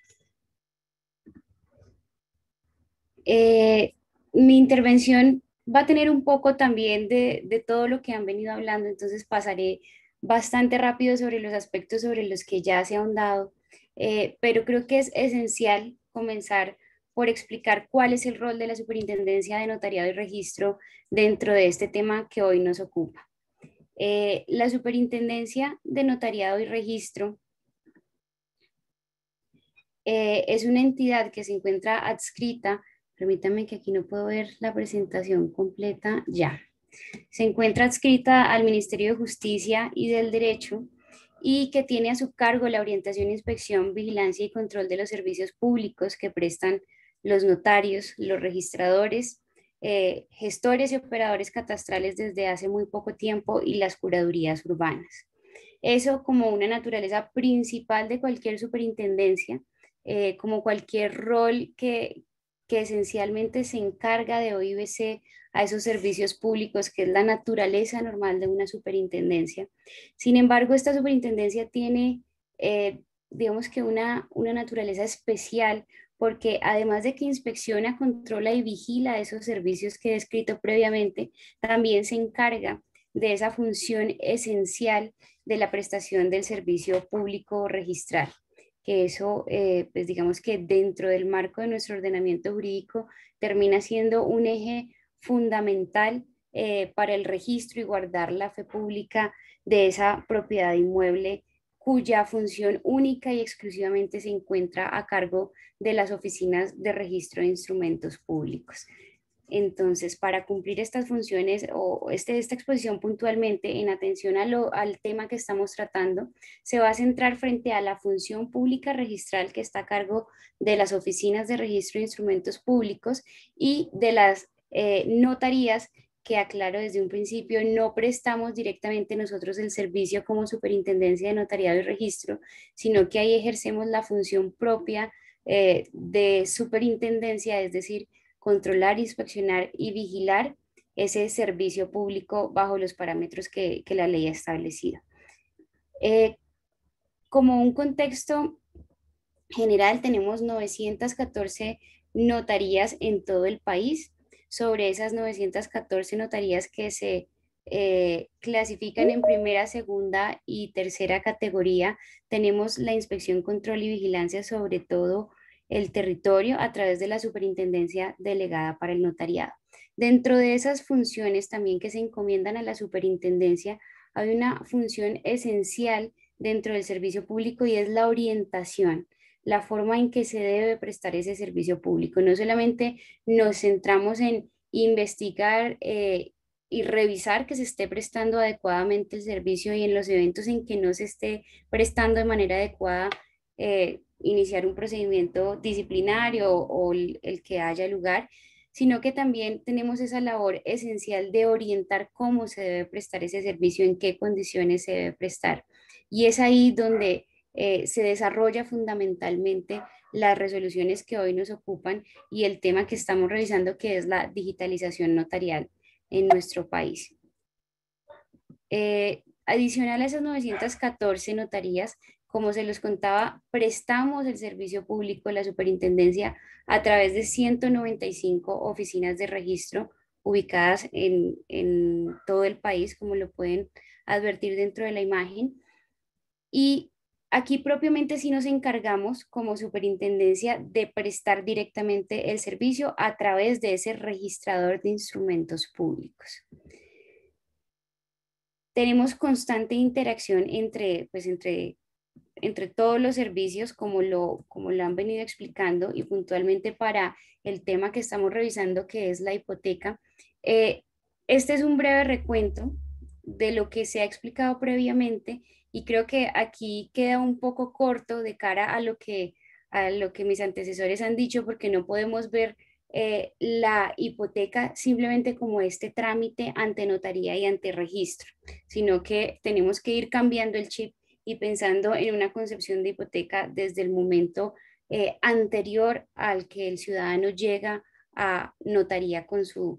Mi intervención va a tener un poco también de todo lo que han venido hablando, entonces pasaré bastante rápido sobre los aspectos sobre los que ya se ha ahondado, pero creo que es esencial comenzar por explicar cuál es el rol de la Superintendencia de Notariado y Registro dentro de este tema que hoy nos ocupa. La Superintendencia de Notariado y Registro es una entidad que se encuentra adscrita. Permítanme que aquí no puedo ver la presentación completa. Ya. Se encuentra adscrita al Ministerio de Justicia y del Derecho y que tiene a su cargo la orientación, inspección, vigilancia y control de los servicios públicos que prestan los notarios, los registradores, gestores y operadores catastrales desde hace muy poco tiempo y las curadurías urbanas. Eso como una naturaleza principal de cualquier superintendencia, como cualquier rol que esencialmente se encarga de OIBC a esos servicios públicos, que es la naturaleza normal de una superintendencia. Sin embargo, esta superintendencia tiene, digamos que una naturaleza especial, porque además de que inspecciona, controla y vigila esos servicios que he descrito previamente, también se encarga de esa función esencial de la prestación del servicio público registral, que eso, pues digamos que dentro del marco de nuestro ordenamiento jurídico termina siendo un eje fundamental para el registro y guardar la fe pública de esa propiedad inmueble, cuya función única y exclusivamente se encuentra a cargo de las oficinas de registro de instrumentos públicos. Entonces, para cumplir estas funciones o esta exposición puntualmente en atención al tema que estamos tratando, se va a centrar frente a la función pública registral que está a cargo de las oficinas de registro de instrumentos públicos y de las notarías, que aclaro desde un principio, no prestamos directamente nosotros el servicio como Superintendencia de Notariado y Registro, sino que ahí ejercemos la función propia de superintendencia, es decir, controlar, inspeccionar y vigilar ese servicio público bajo los parámetros que la ley ha establecido. Como un contexto general, tenemos 914 notarías en todo el país. Sobre esas 914 notarías que se clasifican en primera, segunda y tercera categoría, tenemos la inspección, control y vigilancia sobre todo el territorio a través de la superintendencia delegada para el notariado. Dentro de esas funciones también que se encomiendan a la superintendencia, hay una función esencial dentro del servicio público y es la orientación, la forma en que se debe prestar ese servicio público. No solamente nos centramos en investigar y revisar que se esté prestando adecuadamente el servicio, y en los eventos en que no se esté prestando de manera adecuada, iniciar un procedimiento disciplinario o el que haya lugar, sino que también tenemos esa labor esencial de orientar cómo se debe prestar ese servicio, en qué condiciones se debe prestar. Y es ahí donde se desarrolla fundamentalmente las resoluciones que hoy nos ocupan y el tema que estamos revisando, que es la digitalización notarial en nuestro país. Adicional a esas 914 notarías, como se los contaba, prestamos el servicio público de la superintendencia a través de 195 oficinas de registro ubicadas en todo el país, como lo pueden advertir dentro de la imagen. Y aquí propiamente sí nos encargamos como superintendencia de prestar directamente el servicio a través de ese registrador de instrumentos públicos. Tenemos constante interacción entre todos los servicios, como lo han venido explicando, y puntualmente para el tema que estamos revisando, que es la hipoteca. Este es un breve recuento de lo que se ha explicado previamente, y creo que aquí queda un poco corto de cara a lo que mis antecesores han dicho, porque no podemos ver la hipoteca simplemente como este trámite ante notaría y ante registro, sino que tenemos que ir cambiando el chip y pensando en una concepción de hipoteca desde el momento anterior al que el ciudadano llega a notaría con su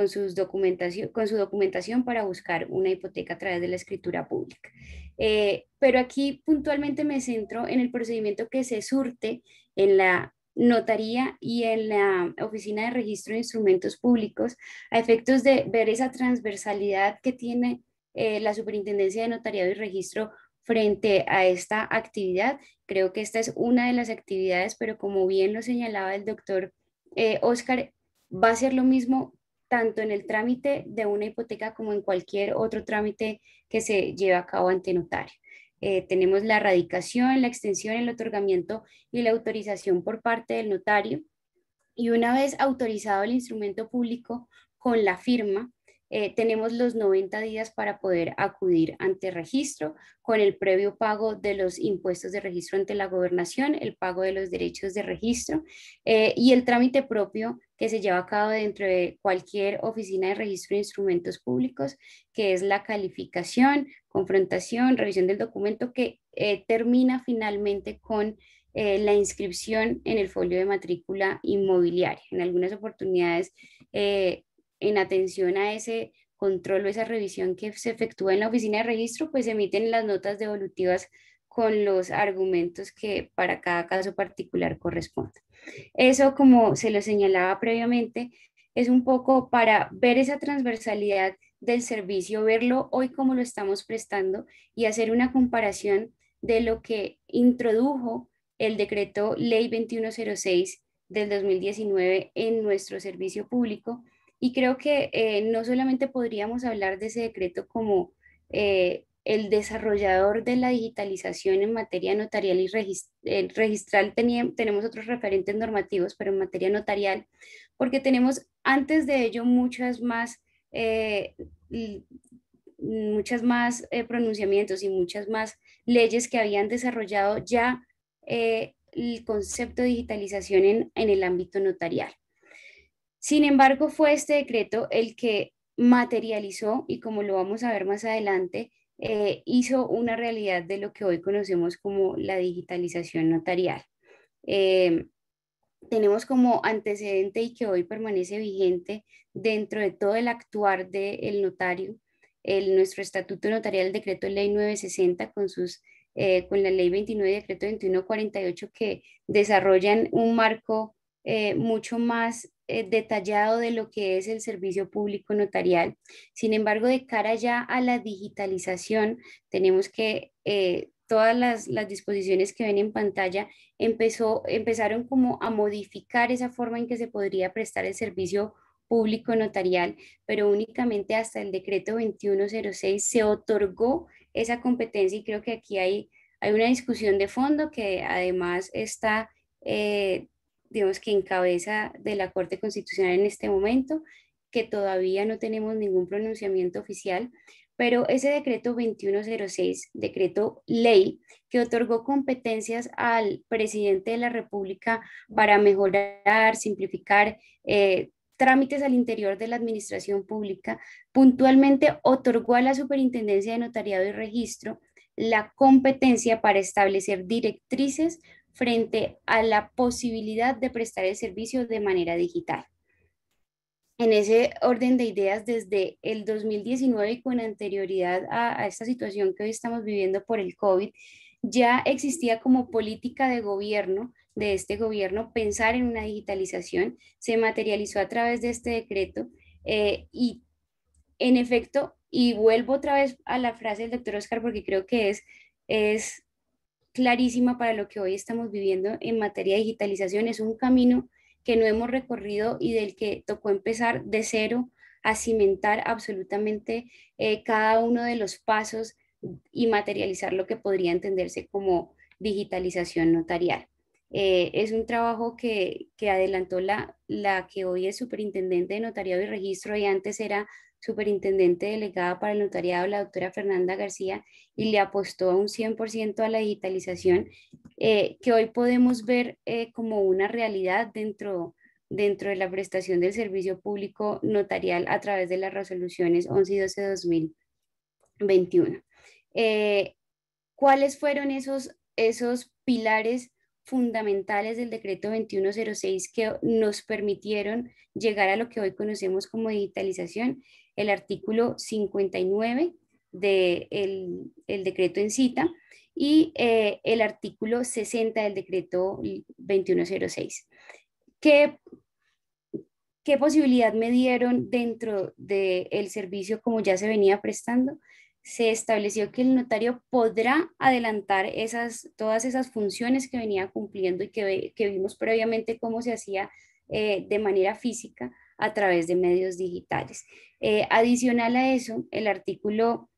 documentación para buscar una hipoteca a través de la escritura pública. Pero aquí puntualmente me centro en el procedimiento que se surte en la notaría y en la oficina de registro de instrumentos públicos, a efectos de ver esa transversalidad que tiene la Superintendencia de Notariado y Registro frente a esta actividad. Creo que esta es una de las actividades, pero como bien lo señalaba el doctor Oscar, va a ser lo mismo tanto en el trámite de una hipoteca como en cualquier otro trámite que se lleve a cabo ante notario. Tenemos la radicación, la extensión, el otorgamiento y la autorización por parte del notario. Y una vez autorizado el instrumento público con la firma, tenemos los 90 días para poder acudir ante registro con el previo pago de los impuestos de registro ante la gobernación, el pago de los derechos de registro y el trámite propio que se lleva a cabo dentro de cualquier oficina de registro de instrumentos públicos, que es la calificación, confrontación, revisión del documento, que termina finalmente con la inscripción en el folio de matrícula inmobiliaria. En algunas oportunidades, en atención a ese control o esa revisión que se efectúa en la oficina de registro, pues se emiten las notas devolutivas con los argumentos que para cada caso particular correspondan. Eso, como se lo señalaba previamente, es un poco para ver esa transversalidad del servicio, verlo hoy como lo estamos prestando y hacer una comparación de lo que introdujo el decreto Ley 2106 del 2019 en nuestro servicio público. Y creo que no solamente podríamos hablar de ese decreto como el desarrollador de la digitalización en materia notarial y registral, tenemos otros referentes normativos, pero en materia notarial, porque tenemos antes de ello muchas más pronunciamientos y muchas más leyes que habían desarrollado ya el concepto de digitalización en el ámbito notarial. Sin embargo, fue este decreto el que materializó, y como lo vamos a ver más adelante, hizo una realidad de lo que hoy conocemos como la digitalización notarial. Tenemos como antecedente, y que hoy permanece vigente dentro de todo el actuar del notario, nuestro estatuto notarial, el decreto ley 960 con la ley 29 y decreto 2148, que desarrollan un marco mucho más detallado de lo que es el servicio público notarial. Sin embargo, de cara ya a la digitalización, tenemos que todas las disposiciones que ven en pantalla empezaron como a modificar esa forma en que se podría prestar el servicio público notarial, pero únicamente hasta el decreto 2106 se otorgó esa competencia, y creo que aquí hay una discusión de fondo que además está, digamos que en cabeza de la Corte Constitucional en este momento, que todavía no tenemos ningún pronunciamiento oficial, pero ese decreto 2106, decreto ley, que otorgó competencias al presidente de la República para mejorar, simplificar, trámites al interior de la administración pública, puntualmente otorgó a la Superintendencia de Notariado y Registro la competencia para establecer directrices frente a la posibilidad de prestar el servicio de manera digital. En ese orden de ideas, desde el 2019 y con anterioridad a esta situación que hoy estamos viviendo por el COVID, ya existía como política de gobierno, de este gobierno, pensar en una digitalización. Se materializó a través de este decreto y en efecto, y vuelvo otra vez a la frase del doctor Oscar porque creo que es clarísima para lo que hoy estamos viviendo en materia de digitalización. Es un camino que no hemos recorrido y del que tocó empezar de cero a cimentar absolutamente cada uno de los pasos y materializar lo que podría entenderse como digitalización notarial. Es un trabajo que adelantó la que hoy es superintendente de notariado y registro y antes era superintendente delegada para el notariado, la doctora Fernanda García, y le apostó a un 100% a la digitalización, que hoy podemos ver como una realidad dentro de la prestación del servicio público notarial a través de las resoluciones 11 y 12 de 2021. ¿Cuáles fueron esos pilares fundamentales del decreto 2106 que nos permitieron llegar a lo que hoy conocemos como digitalización? El artículo 59 del decreto en cita y el artículo 60 del decreto 2106. ¿Qué posibilidad me dieron dentro del servicio como ya se venía prestando? Se estableció que el notario podrá adelantar todas esas funciones que venía cumpliendo y que vimos previamente cómo se hacía de manera física a través de medios digitales. Adicional a eso, el artículo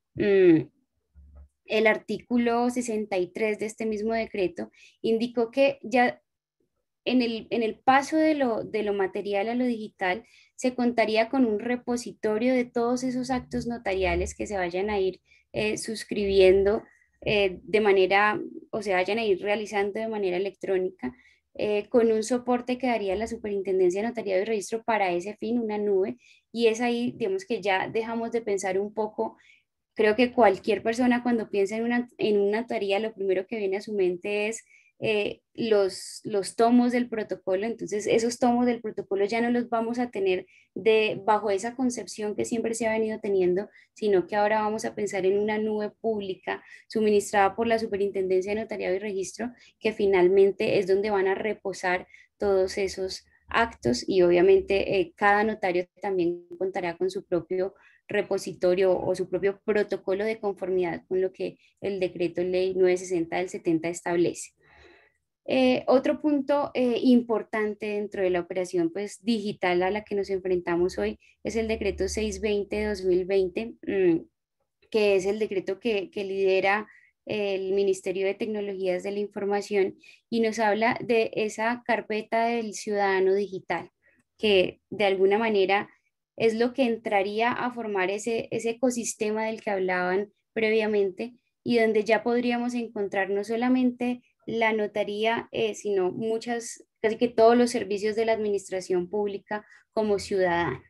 63 de este mismo decreto indicó que ya en el paso de lo material a lo digital se contaría con un repositorio de todos esos actos notariales que se vayan a ir suscribiendo de manera, o se vayan a ir realizando de manera electrónica, con un soporte que daría la Superintendencia de Notariado y Registro para ese fin, una nube, y es ahí, digamos que ya dejamos de pensar un poco. Creo que cualquier persona cuando piensa en una notaría, lo primero que viene a su mente es los tomos del protocolo. Entonces esos tomos del protocolo ya no los vamos a tener bajo esa concepción que siempre se ha venido teniendo, sino que ahora vamos a pensar en una nube pública suministrada por la Superintendencia de Notariado y Registro, que finalmente es donde van a reposar todos esos actos y obviamente cada notario también contará con su propio repositorio o su propio protocolo de conformidad con lo que el decreto ley 960 del 70 establece. Otro punto importante dentro de la operación pues, digital a la que nos enfrentamos hoy es el decreto 620 de 2020, que es el decreto que lidera el Ministerio de Tecnologías de la Información y nos habla de esa carpeta del ciudadano digital, que de alguna manera es lo que entraría a formar ese ecosistema del que hablaban previamente y donde ya podríamos encontrar no solamente la notaría, sino casi que todos los servicios de la administración pública como ciudadana.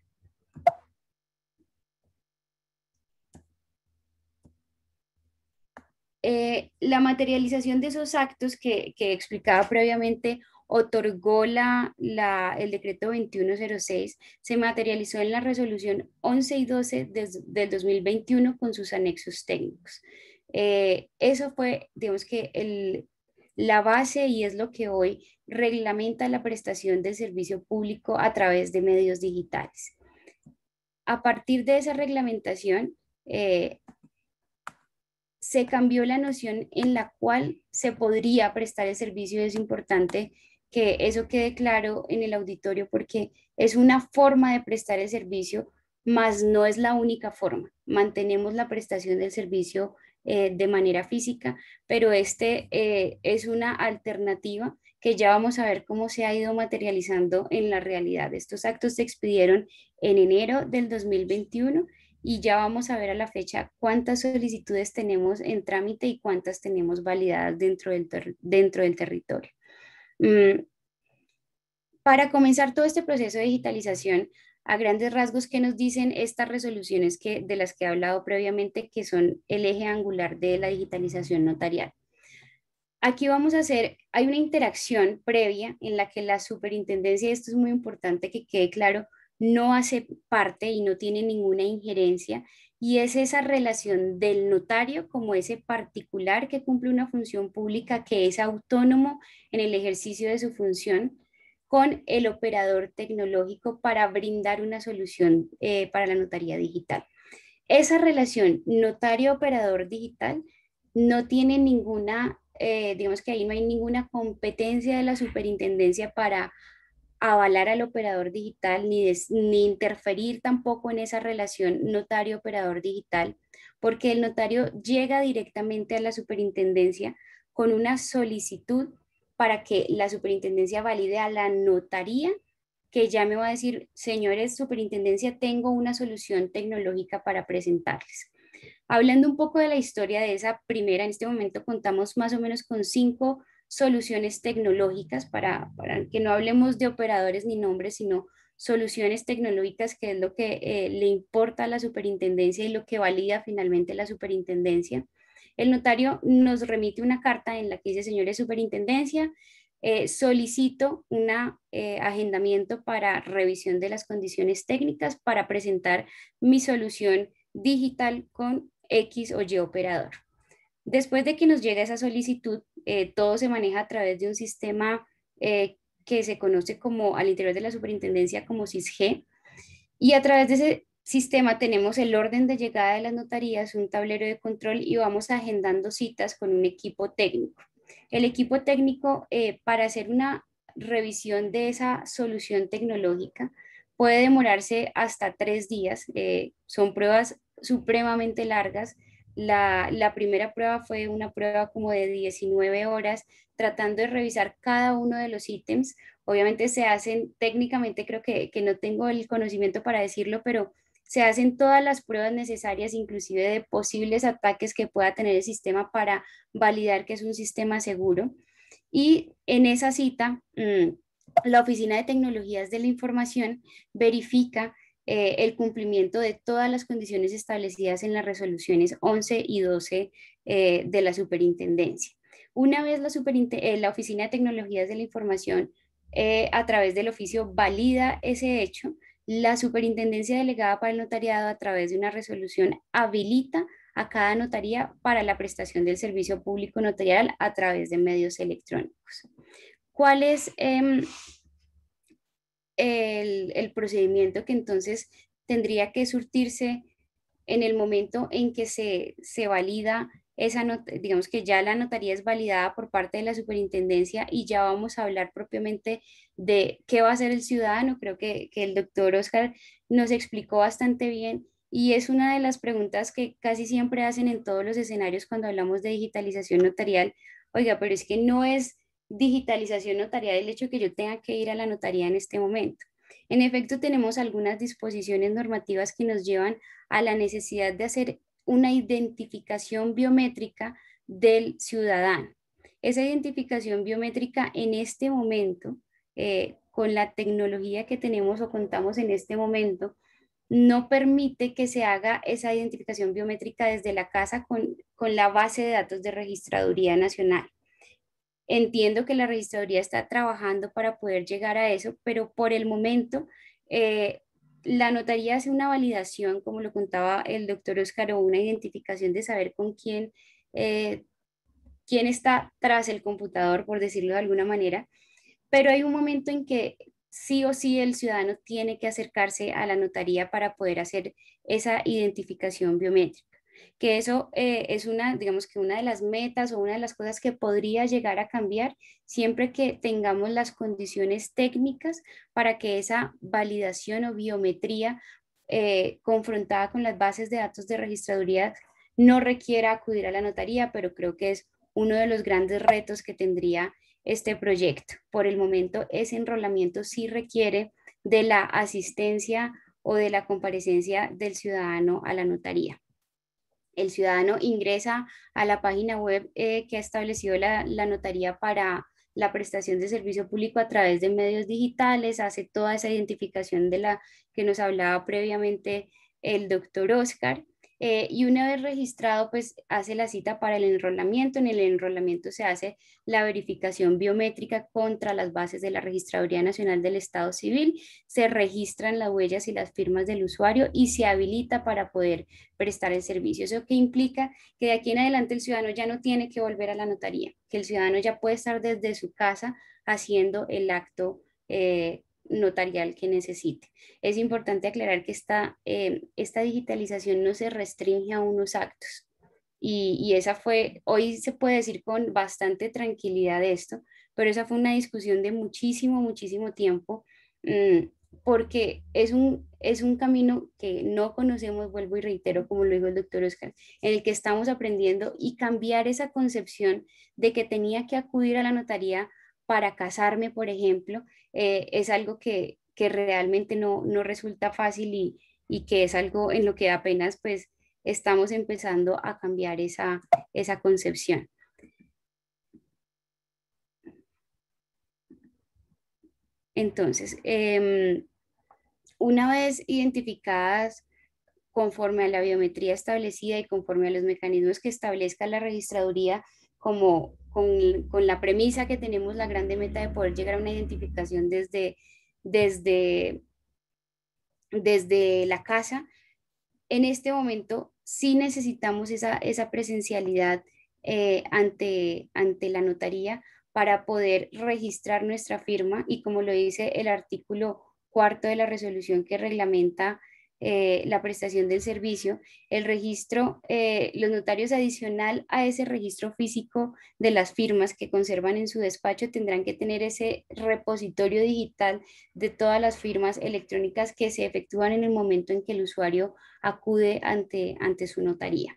La materialización de esos actos que explicaba previamente otorgó el decreto 2106, se materializó en la resolución 11 y 12 del 2021 con sus anexos técnicos. Eso fue, digamos que la base y es lo que hoy reglamenta la prestación del servicio público a través de medios digitales. A partir de esa reglamentación, se cambió la noción en la cual se podría prestar el servicio. Es importante que eso quede claro en el auditorio porque es una forma de prestar el servicio, mas no es la única forma. Mantenemos la prestación del servicio de manera física, pero es una alternativa que ya vamos a ver cómo se ha ido materializando en la realidad. Estos actos se expidieron en enero del 2021 y ya vamos a ver a la fecha cuántas solicitudes tenemos en trámite y cuántas tenemos validadas dentro del territorio. Para comenzar todo este proceso de digitalización, a grandes rasgos, ¿qué nos dicen estas resoluciones de las que he hablado previamente, que son el eje angular de la digitalización notarial? Aquí vamos a hacer, hay una interacción previa en la que la superintendencia, y esto es muy importante que quede claro, no hace parte y no tiene ninguna injerencia, y es esa relación del notario como ese particular que cumple una función pública, que es autónomo en el ejercicio de su función, con el operador tecnológico para brindar una solución para la notaría digital. Esa relación notario-operador digital no tiene ninguna, digamos que ahí no hay ninguna competencia de la superintendencia para avalar al operador digital, ni interferir tampoco en esa relación notario-operador digital, porque el notario llega directamente a la superintendencia con una solicitud para que la superintendencia valide a la notaría, que ya me va a decir, señores superintendencia, tengo una solución tecnológica para presentarles. Hablando un poco de la historia de esa primera, en este momento contamos más o menos con 5 soluciones tecnológicas para que no hablemos de operadores ni nombres, sino soluciones tecnológicas, que es lo que le importa a la superintendencia y lo que valida finalmente la superintendencia. El notario nos remite una carta en la que dice, señores superintendencia, solicito un agendamiento para revisión de las condiciones técnicas para presentar mi solución digital con X o Y operador. Después de que nos llega esa solicitud, todo se maneja a través de un sistema que se conoce como al interior de la superintendencia como SISG, y a través de ese sistema tenemos el orden de llegada de las notarías, un tablero de control, y vamos agendando citas con un equipo técnico. El equipo técnico, para hacer una revisión de esa solución tecnológica, puede demorarse hasta 3 días. Son pruebas supremamente largas. La primera prueba fue una prueba como de 19 horas, tratando de revisar cada uno de los ítems. Obviamente se hacen técnicamente, creo que no tengo el conocimiento para decirlo, pero se hacen todas las pruebas necesarias, inclusive de posibles ataques que pueda tener el sistema, para validar que es un sistema seguro. Y en esa cita, la Oficina de Tecnologías de la Información verifica el cumplimiento de todas las condiciones establecidas en las resoluciones 11 y 12 de la superintendencia. Una vez la Oficina de Tecnologías de la Información, a través del oficio, valida ese hecho, la superintendencia delegada para el notariado, a través de una resolución, habilita a cada notaría para la prestación del servicio público notarial a través de medios electrónicos. ¿Cuál es el procedimiento que entonces tendría que surtirse en el momento en que se valida esa nota? Digamos que ya la notaría es validada por parte de la superintendencia y ya vamos a hablar propiamente de qué va a hacer el ciudadano. Creo que el doctor Oscar nos explicó bastante bien, y es una de las preguntas que casi siempre hacen en todos los escenarios cuando hablamos de digitalización notarial. Oiga, pero es que no es digitalización notarial el hecho de que yo tenga que ir a la notaría en este momento. En efecto, tenemos algunas disposiciones normativas que nos llevan a la necesidad de hacer una identificación biométrica del ciudadano. Esa identificación biométrica en este momento, con la tecnología que tenemos o contamos en este momento, no permite que se haga esa identificación biométrica desde la casa con la base de datos de Registraduría Nacional. Entiendo que la registraduría está trabajando para poder llegar a eso, pero por el momento la notaría hace una validación, como lo contaba el doctor Oscar, o una identificación de saber con quién está tras el computador, por decirlo de alguna manera, pero hay un momento en que sí o sí el ciudadano tiene que acercarse a la notaría para poder hacer esa identificación biométrica. Que eso es digamos que una de las metas o una de las cosas que podría llegar a cambiar siempre que tengamos las condiciones técnicas para que esa validación o biometría confrontada con las bases de datos de registraduría no requiera acudir a la notaría, pero creo que es uno de los grandes retos que tendría este proyecto. Por el momento, ese enrolamiento sí requiere de la asistencia o de la comparecencia del ciudadano a la notaría. El ciudadano ingresa a la página web que ha establecido la notaría para la prestación de servicio público a través de medios digitales, hace toda esa identificación de la que nos hablaba previamente el doctor Oscar. Y una vez registrado, pues hace la cita para el enrolamiento. En el enrolamiento se hace la verificación biométrica contra las bases de la Registraduría Nacional del Estado Civil, se registran las huellas y las firmas del usuario y se habilita para poder prestar el servicio. ¿Eso qué implica? Que de aquí en adelante el ciudadano ya no tiene que volver a la notaría, que el ciudadano ya puede estar desde su casa haciendo el acto notarial que necesite. Es importante aclarar que esta digitalización no se restringe a unos actos. Y esa fue, hoy se puede decir con bastante tranquilidad esto, pero esa fue una discusión de muchísimo, muchísimo tiempo, porque es un camino que no conocemos, vuelvo y reitero, como lo dijo el doctor Oscar, en el que estamos aprendiendo y cambiar esa concepción de que tenía que acudir a la notaría para casarme, por ejemplo, es algo que realmente no resulta fácil y que es algo en lo que apenas pues estamos empezando a cambiar esa concepción. Entonces, una vez identificadas conforme a la biometría establecida y conforme a los mecanismos que establezca la registraduría, como con la premisa que tenemos la grande meta de poder llegar a una identificación desde la casa, en este momento sí necesitamos esa presencialidad ante la notaría para poder registrar nuestra firma y como lo dice el artículo 4 de la resolución que reglamenta la prestación del servicio, el registro, los notarios adicional a ese registro físico de las firmas que conservan en su despacho tendrán que tener ese repositorio digital de todas las firmas electrónicas que se efectúan en el momento en que el usuario acude ante su notaría.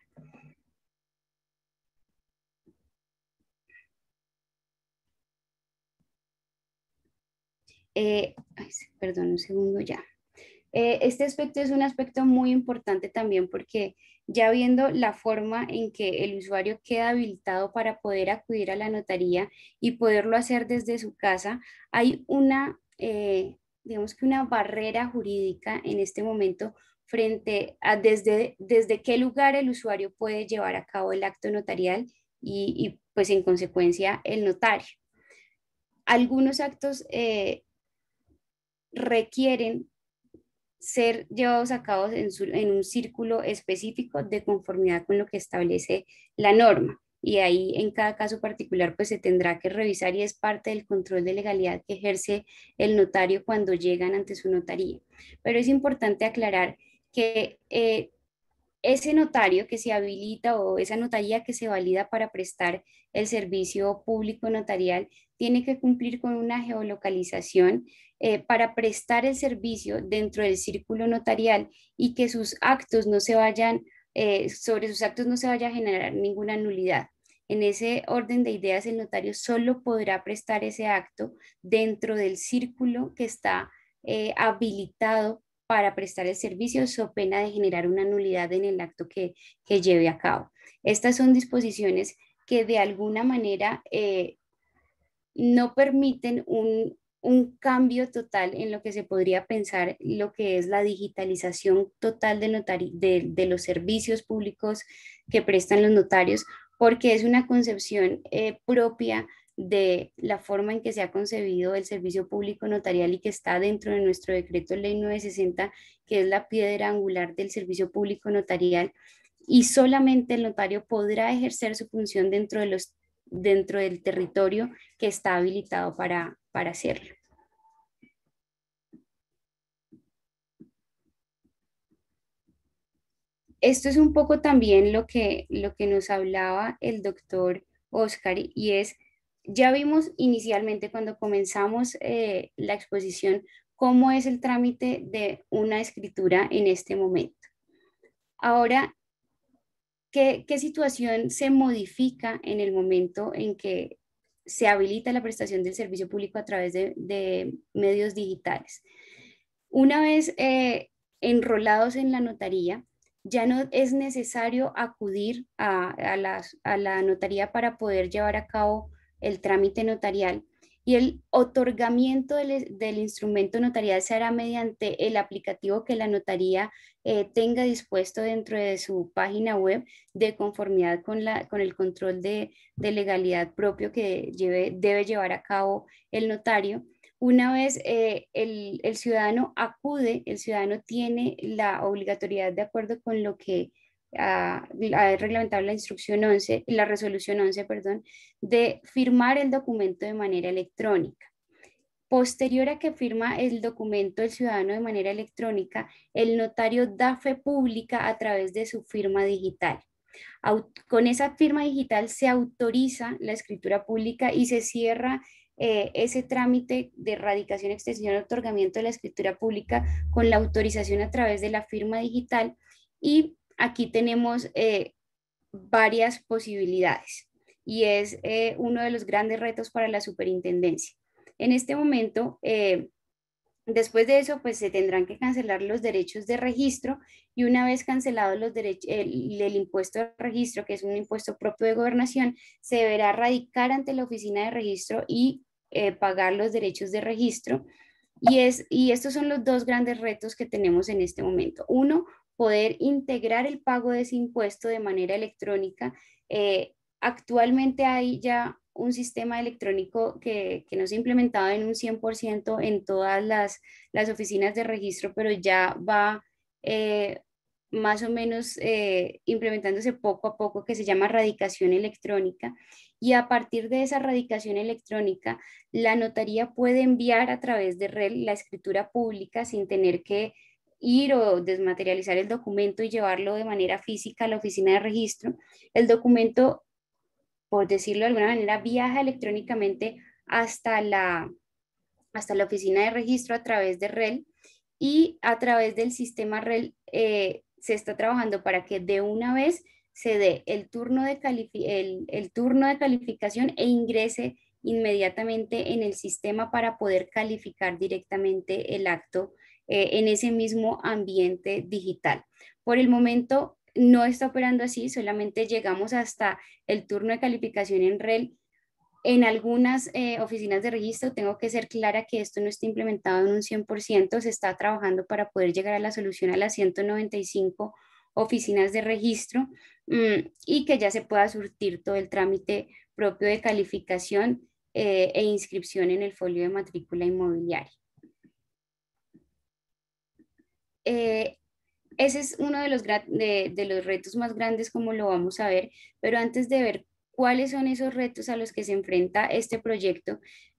Perdón, un segundo ya. Este aspecto es un aspecto muy importante también porque ya viendo la forma en que el usuario queda habilitado para poder acudir a la notaría y poderlo hacer desde su casa, hay digamos que una barrera jurídica en este momento frente a desde qué lugar el usuario puede llevar a cabo el acto notarial y pues en consecuencia el notario. Algunos actos requieren ser llevados a cabo en un círculo específico de conformidad con lo que establece la norma. Y ahí en cada caso particular pues se tendrá que revisar y es parte del control de legalidad que ejerce el notario cuando llegan ante su notaría. Pero es importante aclarar que ese notario que se habilita o esa notaría que se valida para prestar el servicio público notarial tiene que cumplir con una geolocalización para prestar el servicio dentro del círculo notarial y que sus actos no se vayan, sobre sus actos no se vaya a generar ninguna nulidad. En ese orden de ideas, el notario solo podrá prestar ese acto dentro del círculo que está habilitado para prestar el servicio, so pena de generar una nulidad en el acto que lleve a cabo. Estas son disposiciones que de alguna manera no permiten un cambio total en lo que se podría pensar lo que es la digitalización total de los servicios públicos que prestan los notarios, porque es una concepción propia de la forma en que se ha concebido el servicio público notarial y que está dentro de nuestro decreto ley 960, que es la piedra angular del servicio público notarial, y solamente el notario podrá ejercer su función dentro del territorio que está habilitado para hacerlo. Esto es un poco también lo que nos hablaba el doctor Oscar y es, ya vimos inicialmente cuando comenzamos la exposición cómo es el trámite de una escritura en este momento. Ahora, ¿qué situación se modifica en el momento en que se habilita la prestación del servicio público a través de medios digitales? Una vez enrolados en la notaría, ya no es necesario acudir a la notaría para poder llevar a cabo el trámite notarial, y el otorgamiento del instrumento notarial se hará mediante el aplicativo que la notaría tenga dispuesto dentro de su página web, de conformidad con el control de legalidad propio que debe llevar a cabo el notario. Una vez el ciudadano acude, el ciudadano tiene la obligatoriedad, de acuerdo con lo que ha reglamentado la instrucción 11, la resolución 11, perdón, de firmar el documento de manera electrónica. Posterior a que firma el documento el ciudadano de manera electrónica, el notario da fe pública a través de su firma digital. Con esa firma digital se autoriza la escritura pública y se cierra ese trámite de radicación, extensión, otorgamiento de la escritura pública con la autorización a través de la firma digital. Y aquí tenemos varias posibilidades y es uno de los grandes retos para la superintendencia. En este momento, después de eso, pues se tendrán que cancelar los derechos de registro, y una vez cancelados los derechos, el impuesto de registro, que es un impuesto propio de gobernación, se deberá radicar ante la oficina de registro y pagar los derechos de registro. Y estos son los dos grandes retos que tenemos en este momento. Uno, poder integrar el pago de ese impuesto de manera electrónica. Actualmente hay ya un sistema electrónico que no se ha implementado en un 100% en todas las oficinas de registro, pero ya va más o menos implementándose poco a poco, que se llama radicación electrónica. Y a partir de esa radicación electrónica, la notaría puede enviar a través de REL la escritura pública sin tener que ir o desmaterializar el documento y llevarlo de manera física a la oficina de registro. El documento, por decirlo de alguna manera, viaja electrónicamente hasta la oficina de registro a través de REL, y a través del sistema REL se está trabajando para que de una vez se dé el turno de calificación e ingrese inmediatamente en el sistema para poder calificar directamente el acto en ese mismo ambiente digital. Por el momento no está operando así, solamente llegamos hasta el turno de calificación en REL. En algunas oficinas de registro, tengo que ser clara que esto no está implementado en un 100%, se está trabajando para poder llegar a la solución a las 195 oficinas de registro y que ya se pueda surtir todo el trámite propio de calificación e inscripción en el folio de matrícula inmobiliaria. Ese es uno de los retos más grandes, como lo vamos a ver, pero antes de ver cuáles son esos retos a los que se enfrenta este proyecto,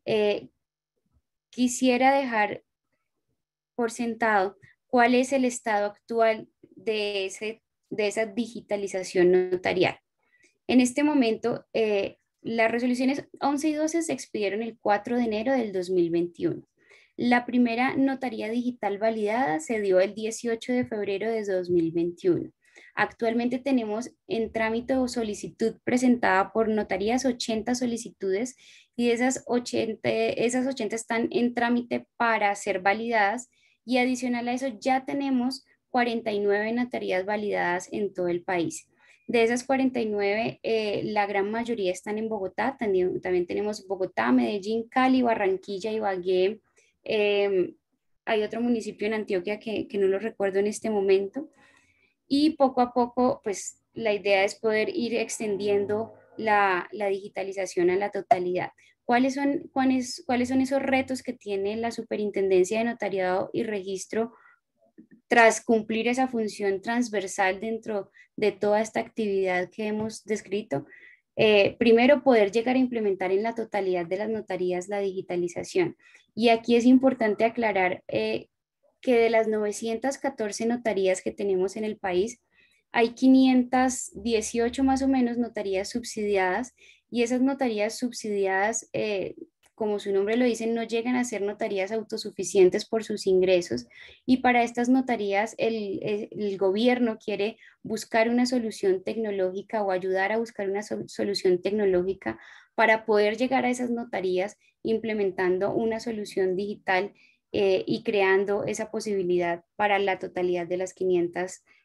quisiera dejar por sentado cuál es el estado actual de esa digitalización notarial. En este momento, las resoluciones 11 y 12 se expidieron el 4 de enero del 2021. La primera notaría digital validada se dio el 18 de febrero de 2021. Actualmente tenemos en trámite o solicitud presentada por notarías 80 solicitudes, y de esas 80 están en trámite para ser validadas, y adicional a eso ya tenemos 49 notarías validadas en todo el país. De esas 49, la gran mayoría están en Bogotá. También tenemos Bogotá, Medellín, Cali, Barranquilla, Ibagué. Hay otro municipio en Antioquia que no lo recuerdo en este momento. Y poco a poco, pues la idea es poder ir extendiendo la digitalización a la totalidad. ¿Cuáles son esos retos que tiene la Superintendencia de Notariado y Registro tras cumplir esa función transversal dentro de toda esta actividad que hemos descrito? Primero, poder llegar a implementar en la totalidad de las notarías la digitalización. Y aquí es importante aclarar que de las 914 notarías que tenemos en el país, hay 518 más o menos notarías subsidiadas, y esas notarías subsidiadas, como su nombre lo dice, no llegan a ser notarías autosuficientes por sus ingresos, y para estas notarías el gobierno quiere buscar una solución tecnológica o ayudar a buscar una solución tecnológica para poder llegar a esas notarías implementando una solución digital y creando esa posibilidad para la totalidad de las 500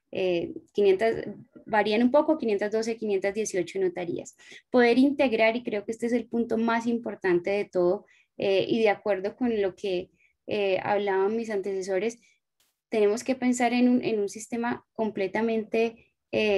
varían un poco, 512, 518 notarías. Poder integrar, y creo que este es el punto más importante de todo, y de acuerdo con lo que hablaban mis antecesores, tenemos que pensar en un sistema completamente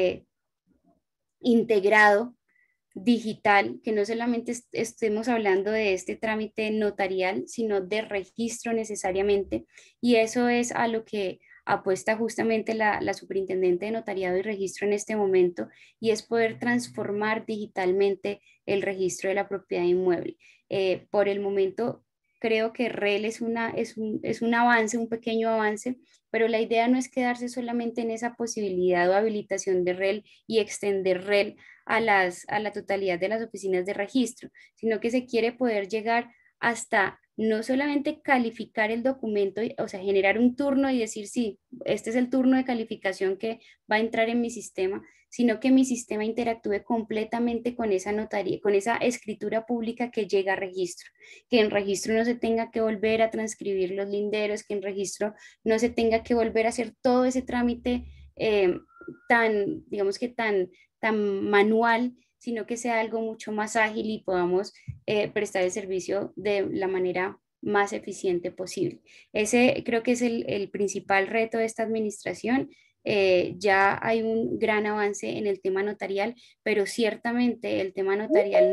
integrado, digital, que no solamente estemos hablando de este trámite notarial, sino de registro necesariamente, y eso es a lo que apuesta justamente la Superintendente de Notariado y Registro en este momento, y es poder transformar digitalmente el registro de la propiedad inmueble. Por el momento, creo que REL es un avance, un pequeño avance, pero la idea no es quedarse solamente en esa posibilidad o habilitación de REL y extender REL a la totalidad de las oficinas de registro, sino que se quiere poder llegar hasta no solamente calificar el documento, o sea, generar un turno y decir, sí, este es el turno de calificación que va a entrar en mi sistema, sino que mi sistema interactúe completamente con esa notaría, con esa escritura pública que llega a registro, que en registro no se tenga que volver a transcribir los linderos, que en registro no se tenga que volver a hacer todo ese trámite tan, digamos que tan manual, sino que sea algo mucho más ágil y podamos prestar el servicio de la manera más eficiente posible. Ese creo que es el principal reto de esta administración. Ya hay un gran avance en el tema notarial, pero ciertamente el tema notarial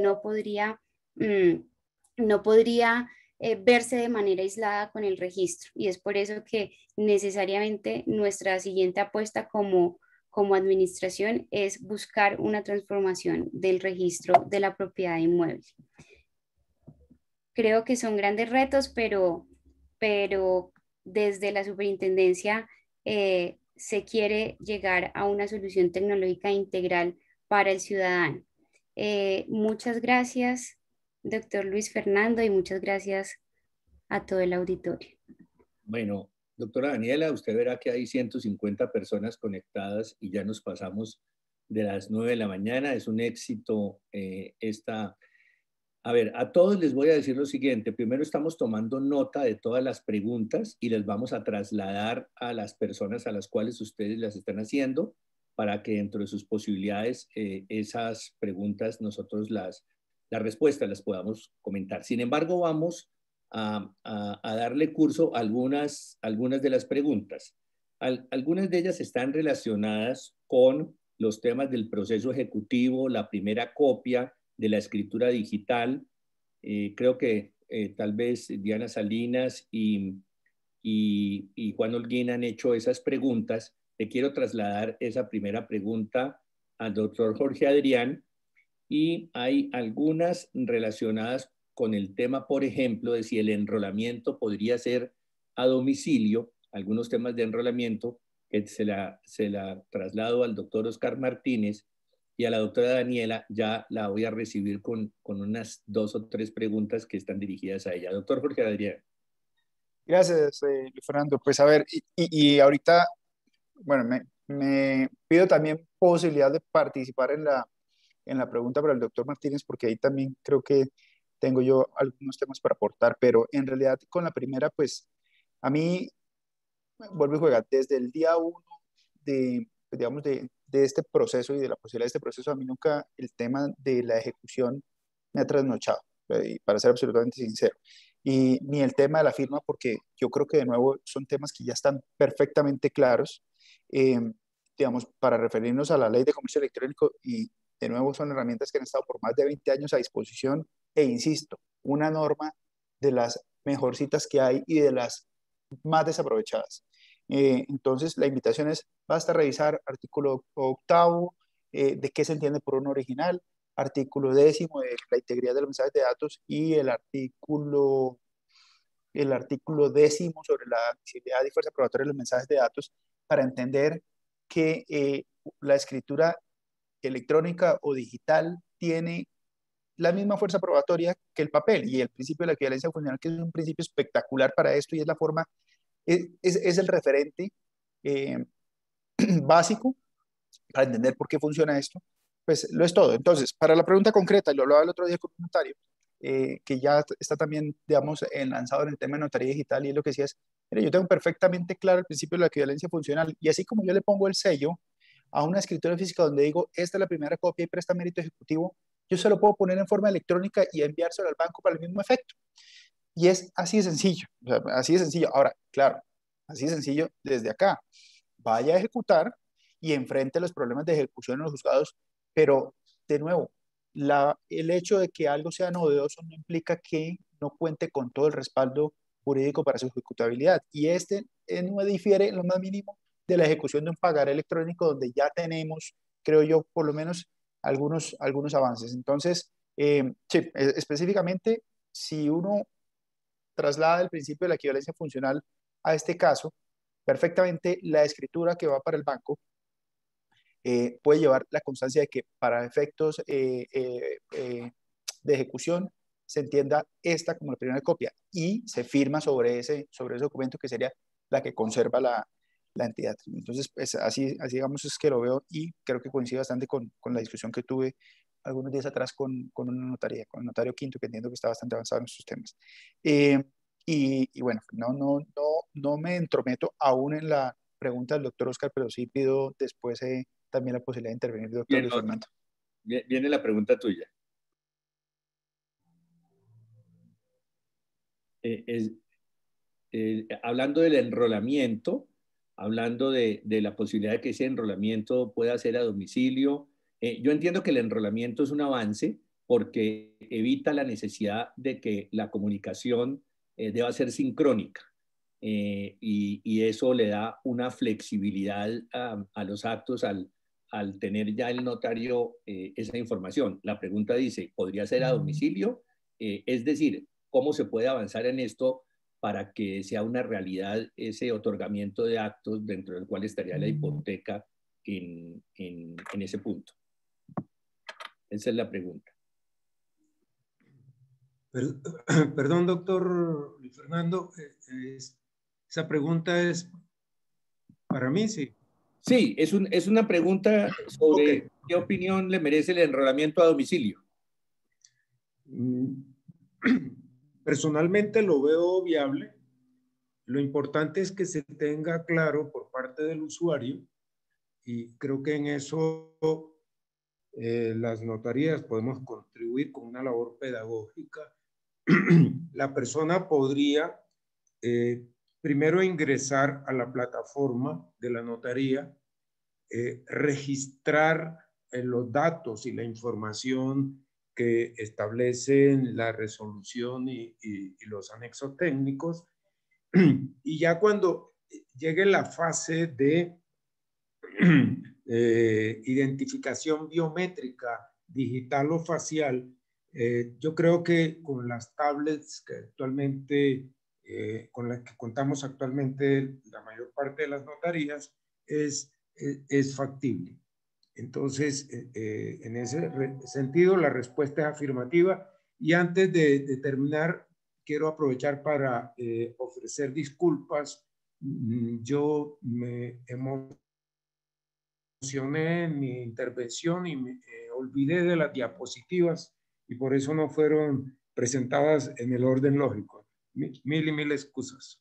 no podría verse de manera aislada con el registro, y es por eso que necesariamente nuestra siguiente apuesta como administración es buscar una transformación del registro de la propiedad inmueble. Creo que son grandes retos, pero desde la superintendencia se quiere llegar a una solución tecnológica integral para el ciudadano. Muchas gracias, doctor Luis Fernando, y muchas gracias a todo el auditorio. Bueno, doctora Daniela, usted verá que hay 150 personas conectadas y ya nos pasamos de las 9 de la mañana. Es un éxito esta... A ver, a todos les voy a decir lo siguiente. Primero, estamos tomando nota de todas las preguntas y les vamos a trasladar a las personas a las cuales ustedes las están haciendo para que dentro de sus posibilidades esas preguntas nosotros las respuestas las podamos comentar. Sin embargo, vamos a darle curso a algunas de las preguntas. Algunas de ellas están relacionadas con los temas del proceso ejecutivo, la primera copia de la escritura digital. Creo que tal vez Diana Salinas y Juan Holguín han hecho esas preguntas. Le quiero trasladar esa primera pregunta al doctor Jorge Adrián, y hay algunas relacionadas con el tema, por ejemplo, de si el enrolamiento podría ser a domicilio, algunos temas de enrolamiento que se la traslado al doctor Oscar Martínez, y a la doctora Daniela ya la voy a recibir con unas 2 o 3 preguntas que están dirigidas a ella. Doctor Jorge Adrián. Gracias, Fernando. Pues a ver, y ahorita, bueno, me pido también posibilidad de participar en la pregunta para el doctor Martínez, porque ahí también creo que tengo yo algunos temas para aportar, pero en realidad con la primera, pues a mí, vuelvo y juega, desde el día 1 de, digamos, de este proceso y de la posibilidad de este proceso, a mí nunca el tema de la ejecución me ha trasnochado, para ser absolutamente sincero. Y ni el tema de la firma, porque yo creo que de nuevo son temas que ya están perfectamente claros, eh, digamos, para referirnos a la ley de comercio electrónico, y de nuevo son herramientas que han estado por más de 20 años a disposición, e insisto, una norma de las mejorcitas que hay y de las más desaprovechadas. Entonces, la invitación es, basta revisar artículo 8, de qué se entiende por un original, artículo 10 de la integridad de los mensajes de datos, y el artículo 10 sobre la admisibilidad y fuerza probatoria de los mensajes de datos, para entender que la escritura electrónica o digital tiene la misma fuerza probatoria que el papel, y el principio de la equivalencia funcional, que es un principio espectacular para esto, y es la forma, es el referente eh, básico para entender por qué funciona esto, pues lo es todo. Entonces, para la pregunta concreta, y lo hablaba el otro día con un notario, que ya está también, digamos, lanzado en el tema de notaría digital, y es lo que decía es, Mire, yo tengo perfectamente claro el principio de la equivalencia funcional y así como yo le pongo el sello a una escritura física donde digo, esta es la primera copia y presta mérito ejecutivo, yo se lo puedo poner en forma electrónica y enviárselo al banco para el mismo efecto. Y es así de sencillo, o sea, así de sencillo. Ahora, claro, así de sencillo desde acá. Vaya a ejecutar y enfrente los problemas de ejecución en los juzgados, pero de nuevo, el hecho de que algo sea novedoso no implica que no cuente con todo el respaldo jurídico para su ejecutabilidad. Y este no difiere en lo más mínimo de la ejecución de un pagaré electrónico donde ya tenemos, creo yo, por lo menos algunos avances. Entonces, sí, específicamente, si uno traslada el principio de la equivalencia funcional a este caso, perfectamente la escritura que va para el banco puede llevar la constancia de que para efectos de ejecución se entienda esta como la primera copia y se firma sobre ese documento que sería la que conserva la entidad. Entonces, pues, así digamos es que lo veo y creo que coincide bastante con la discusión que tuve algunos días atrás con una notaría, con el notario Quinto, que entiendo que está bastante avanzado en estos temas. Eh, y bueno, no me entrometo aún en la pregunta del doctor Oscar, pero sí pido después también la posibilidad de intervenir, doctor Bien, Luis Fernando. viene la pregunta tuya. Es, hablando del enrolamiento, hablando de la posibilidad de que ese enrolamiento pueda ser a domicilio, yo entiendo que el enrolamiento es un avance porque evita la necesidad de que la comunicación deba ser sincrónica. Y eso le da una flexibilidad a los actos al tener ya el notario esa información. La pregunta dice, ¿podría ser a domicilio? Es decir, ¿cómo se puede avanzar en esto para que sea una realidad ese otorgamiento de actos dentro del cual estaría la hipoteca en ese punto? Esa es la pregunta. Perdón, doctor Luis Fernando, esa pregunta es para mí, sí. Sí, es una pregunta sobre Okay. qué opinión le merece el enrolamiento a domicilio. Personalmente lo veo viable. Lo importante es que se tenga claro por parte del usuario y creo que en eso las notarías podemos contribuir con una labor pedagógica. La persona podría primero ingresar a la plataforma de la notaría, registrar los datos y la información que establecen la resolución y los anexos técnicos, y ya cuando llegue la fase de identificación biométrica digital o facial, yo creo que con las tablets que actualmente, con las que contamos actualmente la mayor parte de las notarías, es factible. Entonces, en ese sentido, la respuesta es afirmativa. Y antes de terminar, quiero aprovechar para ofrecer disculpas. Yo me emocioné en mi intervención y me olvidé de las diapositivas y por eso no fueron presentadas en el orden lógico. Mil y mil excusas.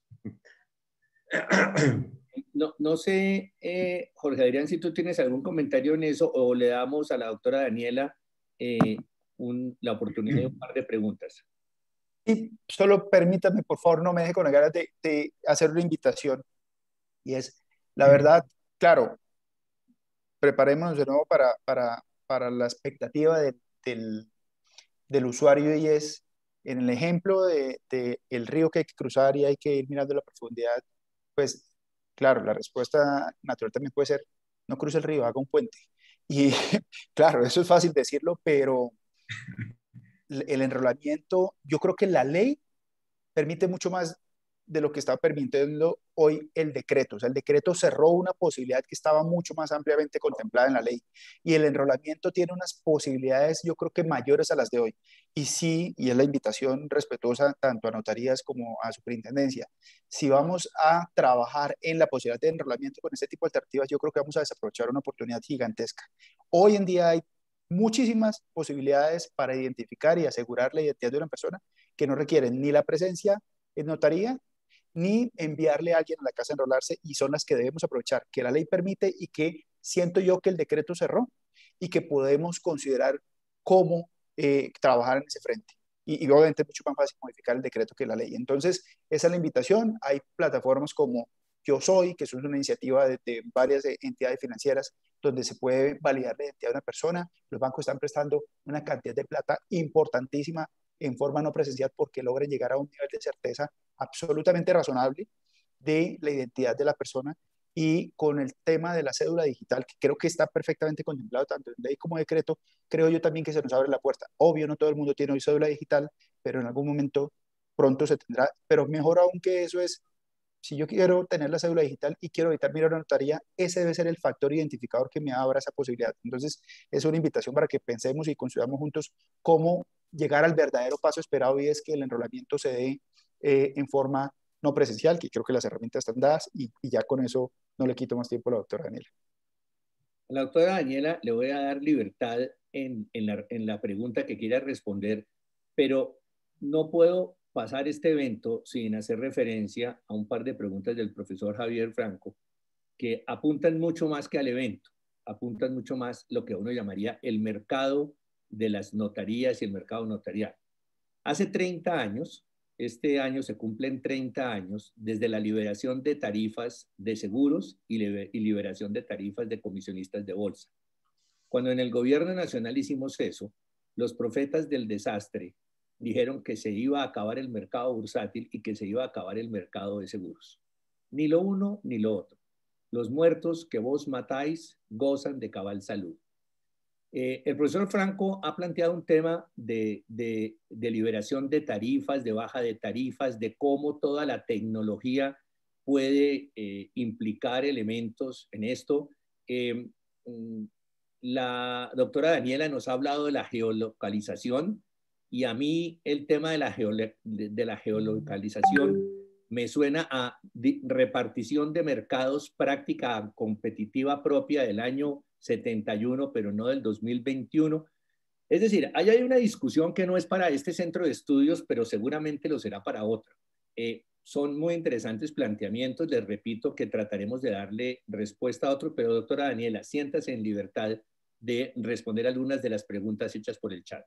No sé, Jorge Adrián, si tú tienes algún comentario en eso o le damos a la doctora Daniela la oportunidad de un par de preguntas. Y solo permítame, por favor, no me deje con las ganas de hacer una invitación. Y es, la verdad, claro, preparémonos de nuevo para la expectativa del usuario y es, en el ejemplo de el río que hay que cruzar y hay que ir mirando la profundidad, pues, claro, la respuesta natural también puede ser, no cruce el río, haga un puente. Y claro, eso es fácil decirlo, pero el enrolamiento, yo creo que la ley permite mucho más de lo que está permitiendo hoy el decreto. O sea, el decreto cerró una posibilidad que estaba mucho más ampliamente contemplada en la ley y el enrolamiento tiene unas posibilidades, yo creo que mayores a las de hoy. Y sí, y es la invitación respetuosa tanto a notarías como a superintendencia, si vamos a trabajar en la posibilidad de enrolamiento con este tipo de alternativas, yo creo que vamos a desaprovechar una oportunidad gigantesca. Hoy en día hay muchísimas posibilidades para identificar y asegurar la identidad de una persona que no requieren ni la presencia en notaría ni enviarle a alguien a la casa a enrolarse, y son las que debemos aprovechar, que la ley permite y que siento yo que el decreto cerró y que podemos considerar cómo trabajar en ese frente. Y obviamente es mucho más fácil modificar el decreto que la ley. Entonces, esa es la invitación. Hay plataformas como Yo Soy, que es una iniciativa de varias entidades financieras donde se puede validar la identidad de una persona. Los bancos están prestando una cantidad de plata importantísima en forma no presencial porque logran llegar a un nivel de certeza absolutamente razonable de la identidad de la persona. Y con el tema de la cédula digital, que creo que está perfectamente contemplado tanto en ley como decreto, creo yo también que se nos abre la puerta. Obvio, no todo el mundo tiene hoy cédula digital, pero en algún momento pronto se tendrá. Pero mejor aún que eso es, si yo quiero tener la cédula digital y quiero evitar mirar a la notaría, ese debe ser el factor identificador que me abra esa posibilidad. Entonces, es una invitación para que pensemos y construyamos juntos cómo llegar al verdadero paso esperado, y es que el enrolamiento se dé en forma no presencial, que creo que las herramientas están dadas, y ya con eso no le quito más tiempo a la doctora Daniela. A la doctora Daniela le voy a dar libertad en la pregunta que quiera responder, pero no puedo pasar este evento sin hacer referencia a un par de preguntas del profesor Javier Franco, que apuntan mucho más que al evento, apuntan mucho más lo que uno llamaría el mercado de las notarías y el mercado notarial. Hace 30 años, este año se cumplen 30 años desde la liberación de tarifas de seguros y liberación de tarifas de comisionistas de bolsa. Cuando en el gobierno nacional hicimos eso, los profetas del desastre dijeron que se iba a acabar el mercado bursátil y que se iba a acabar el mercado de seguros. Ni lo uno ni lo otro. Los muertos que vos matáis gozan de cabal salud. El profesor Franco ha planteado un tema de liberación de tarifas, de baja de tarifas, de cómo toda la tecnología puede implicar elementos en esto. La doctora Daniela nos ha hablado de la geolocalización, y a mí el tema de la geolocalización me suena a repartición de mercados, práctica competitiva propia del año 71, pero no del 2021. Es decir, ahí hay una discusión que no es para este centro de estudios, pero seguramente lo será para otro. Son muy interesantes planteamientos. Les repito que trataremos de darle respuesta a otro, pero doctora Daniela, siéntase en libertad de responder algunas de las preguntas hechas por el chat.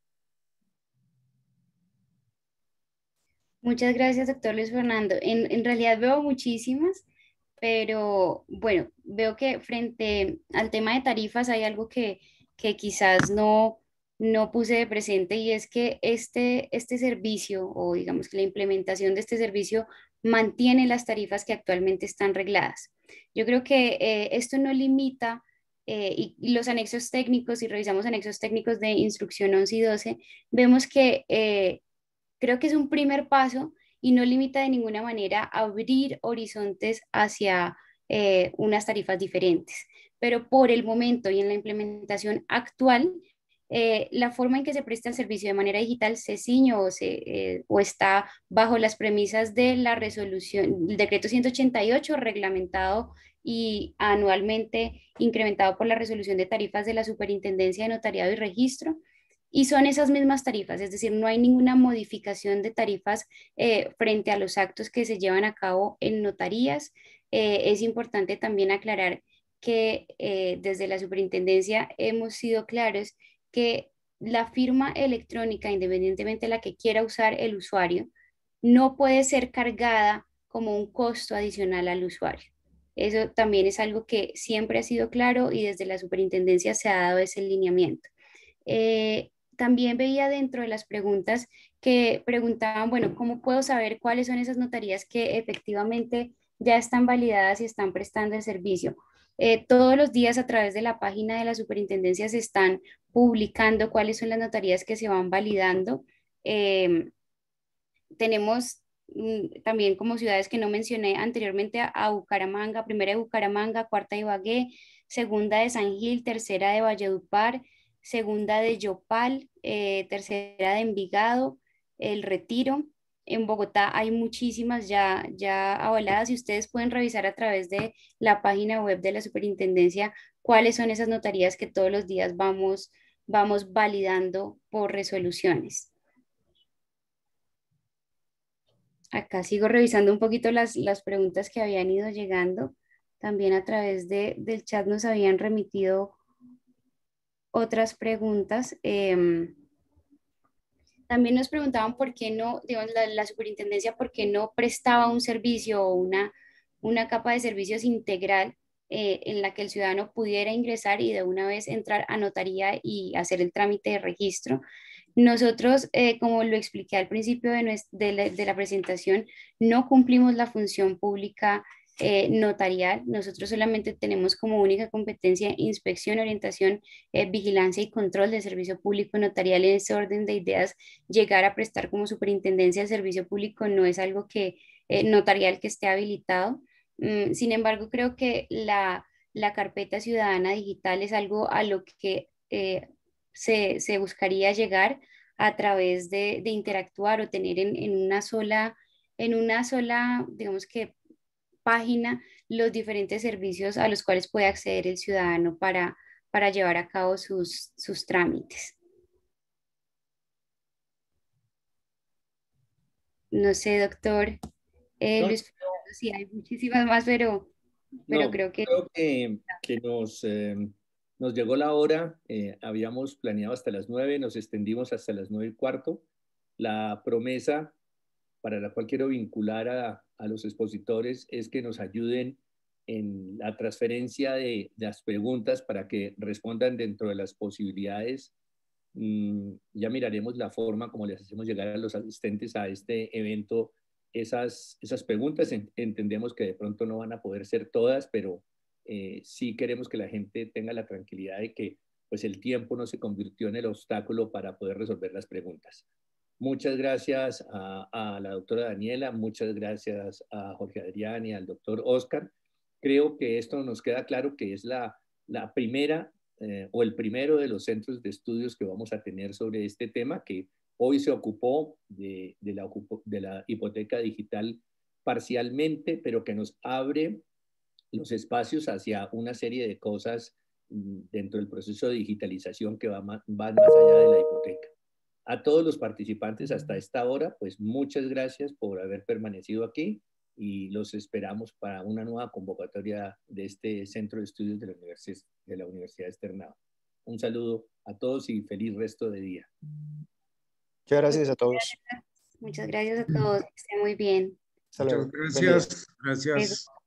Muchas gracias, doctor Luis Fernando. En realidad veo muchísimas, pero bueno, veo que frente al tema de tarifas hay algo que quizás no puse de presente, y es que este servicio, o digamos que la implementación de este servicio, mantiene las tarifas que actualmente están regladas. Yo creo que esto no limita, y los anexos técnicos, si revisamos anexos técnicos de instrucción 11 y 12, vemos que creo que es un primer paso y no limita de ninguna manera a abrir horizontes hacia unas tarifas diferentes. Pero por el momento y en la implementación actual, la forma en que se presta el servicio de manera digital se ciñe o está bajo las premisas de la resolución, el decreto 188, reglamentado y anualmente incrementado por la resolución de tarifas de la Superintendencia de Notariado y Registro. Y son esas mismas tarifas, es decir, no hay ninguna modificación de tarifas frente a los actos que se llevan a cabo en notarías. Es importante también aclarar que desde la superintendencia hemos sido claros que la firma electrónica, independientemente de la que quiera usar el usuario, no puede ser cargada como un costo adicional al usuario. Eso también es algo que siempre ha sido claro y desde la superintendencia se ha dado ese lineamiento. También veía dentro de las preguntas que preguntaban, bueno, ¿cómo puedo saber cuáles son esas notarías que efectivamente ya están validadas y están prestando el servicio? Todos los días a través de la página de la superintendencia se están publicando cuáles son las notarías que se van validando. Tenemos también como ciudades que no mencioné anteriormente a Bucaramanga, primera de Bucaramanga, cuarta de Ibagué, segunda de San Gil, tercera de Valledupar, segunda de Yopal, tercera de Envigado, El Retiro. En Bogotá hay muchísimas ya avaladas, y ustedes pueden revisar a través de la página web de la superintendencia cuáles son esas notarías que todos los días vamos validando por resoluciones. Acá sigo revisando un poquito las preguntas que habían ido llegando. También a través del chat nos habían remitido otras preguntas. También nos preguntaban por qué no, digamos, la superintendencia, por qué no prestaba un servicio o una capa de servicios integral en la que el ciudadano pudiera ingresar y de una vez entrar a notaría y hacer el trámite de registro. Nosotros, como lo expliqué al principio de la presentación, no cumplimos la función pública notarial. Nosotros solamente tenemos como única competencia inspección, orientación, vigilancia y control del servicio público notarial. En ese orden de ideas, llegar a prestar como superintendencia de servicio público no es algo notarial que esté habilitado. Sin embargo, creo que la carpeta ciudadana digital es algo a lo que se buscaría llegar a través de interactuar o tener en una sola, digamos que página, los diferentes servicios a los cuales puede acceder el ciudadano para llevar a cabo sus trámites. No sé, doctor Luis Fernando, sí hay muchísimas más, pero creo que... Creo que nos llegó la hora. Habíamos planeado hasta las 9, nos extendimos hasta las 9:15. La promesa para la cual quiero vincular a los expositores es que nos ayuden en la transferencia de las preguntas para que respondan dentro de las posibilidades. Ya miraremos la forma como les hacemos llegar a los asistentes a este evento esas preguntas. Entendemos que de pronto no van a poder ser todas, pero sí queremos que la gente tenga la tranquilidad de que pues el tiempo no se convirtió en el obstáculo para poder resolver las preguntas. Muchas gracias a la doctora Daniela, muchas gracias a Jorge Adrián y al doctor Oscar. Creo que esto nos queda claro que es la primera o el primero de los centros de estudios que vamos a tener sobre este tema, que hoy se ocupó de la hipoteca digital parcialmente, pero que nos abre los espacios hacia una serie de cosas dentro del proceso de digitalización que van más allá de la hipoteca. A todos los participantes hasta esta hora, pues muchas gracias por haber permanecido aquí y los esperamos para una nueva convocatoria de este Centro de Estudios de la Universidad Externado. Un saludo a todos y feliz resto de día. Muchas gracias a todos. Muchas gracias a todos, que estén muy bien. Muchas gracias. Gracias.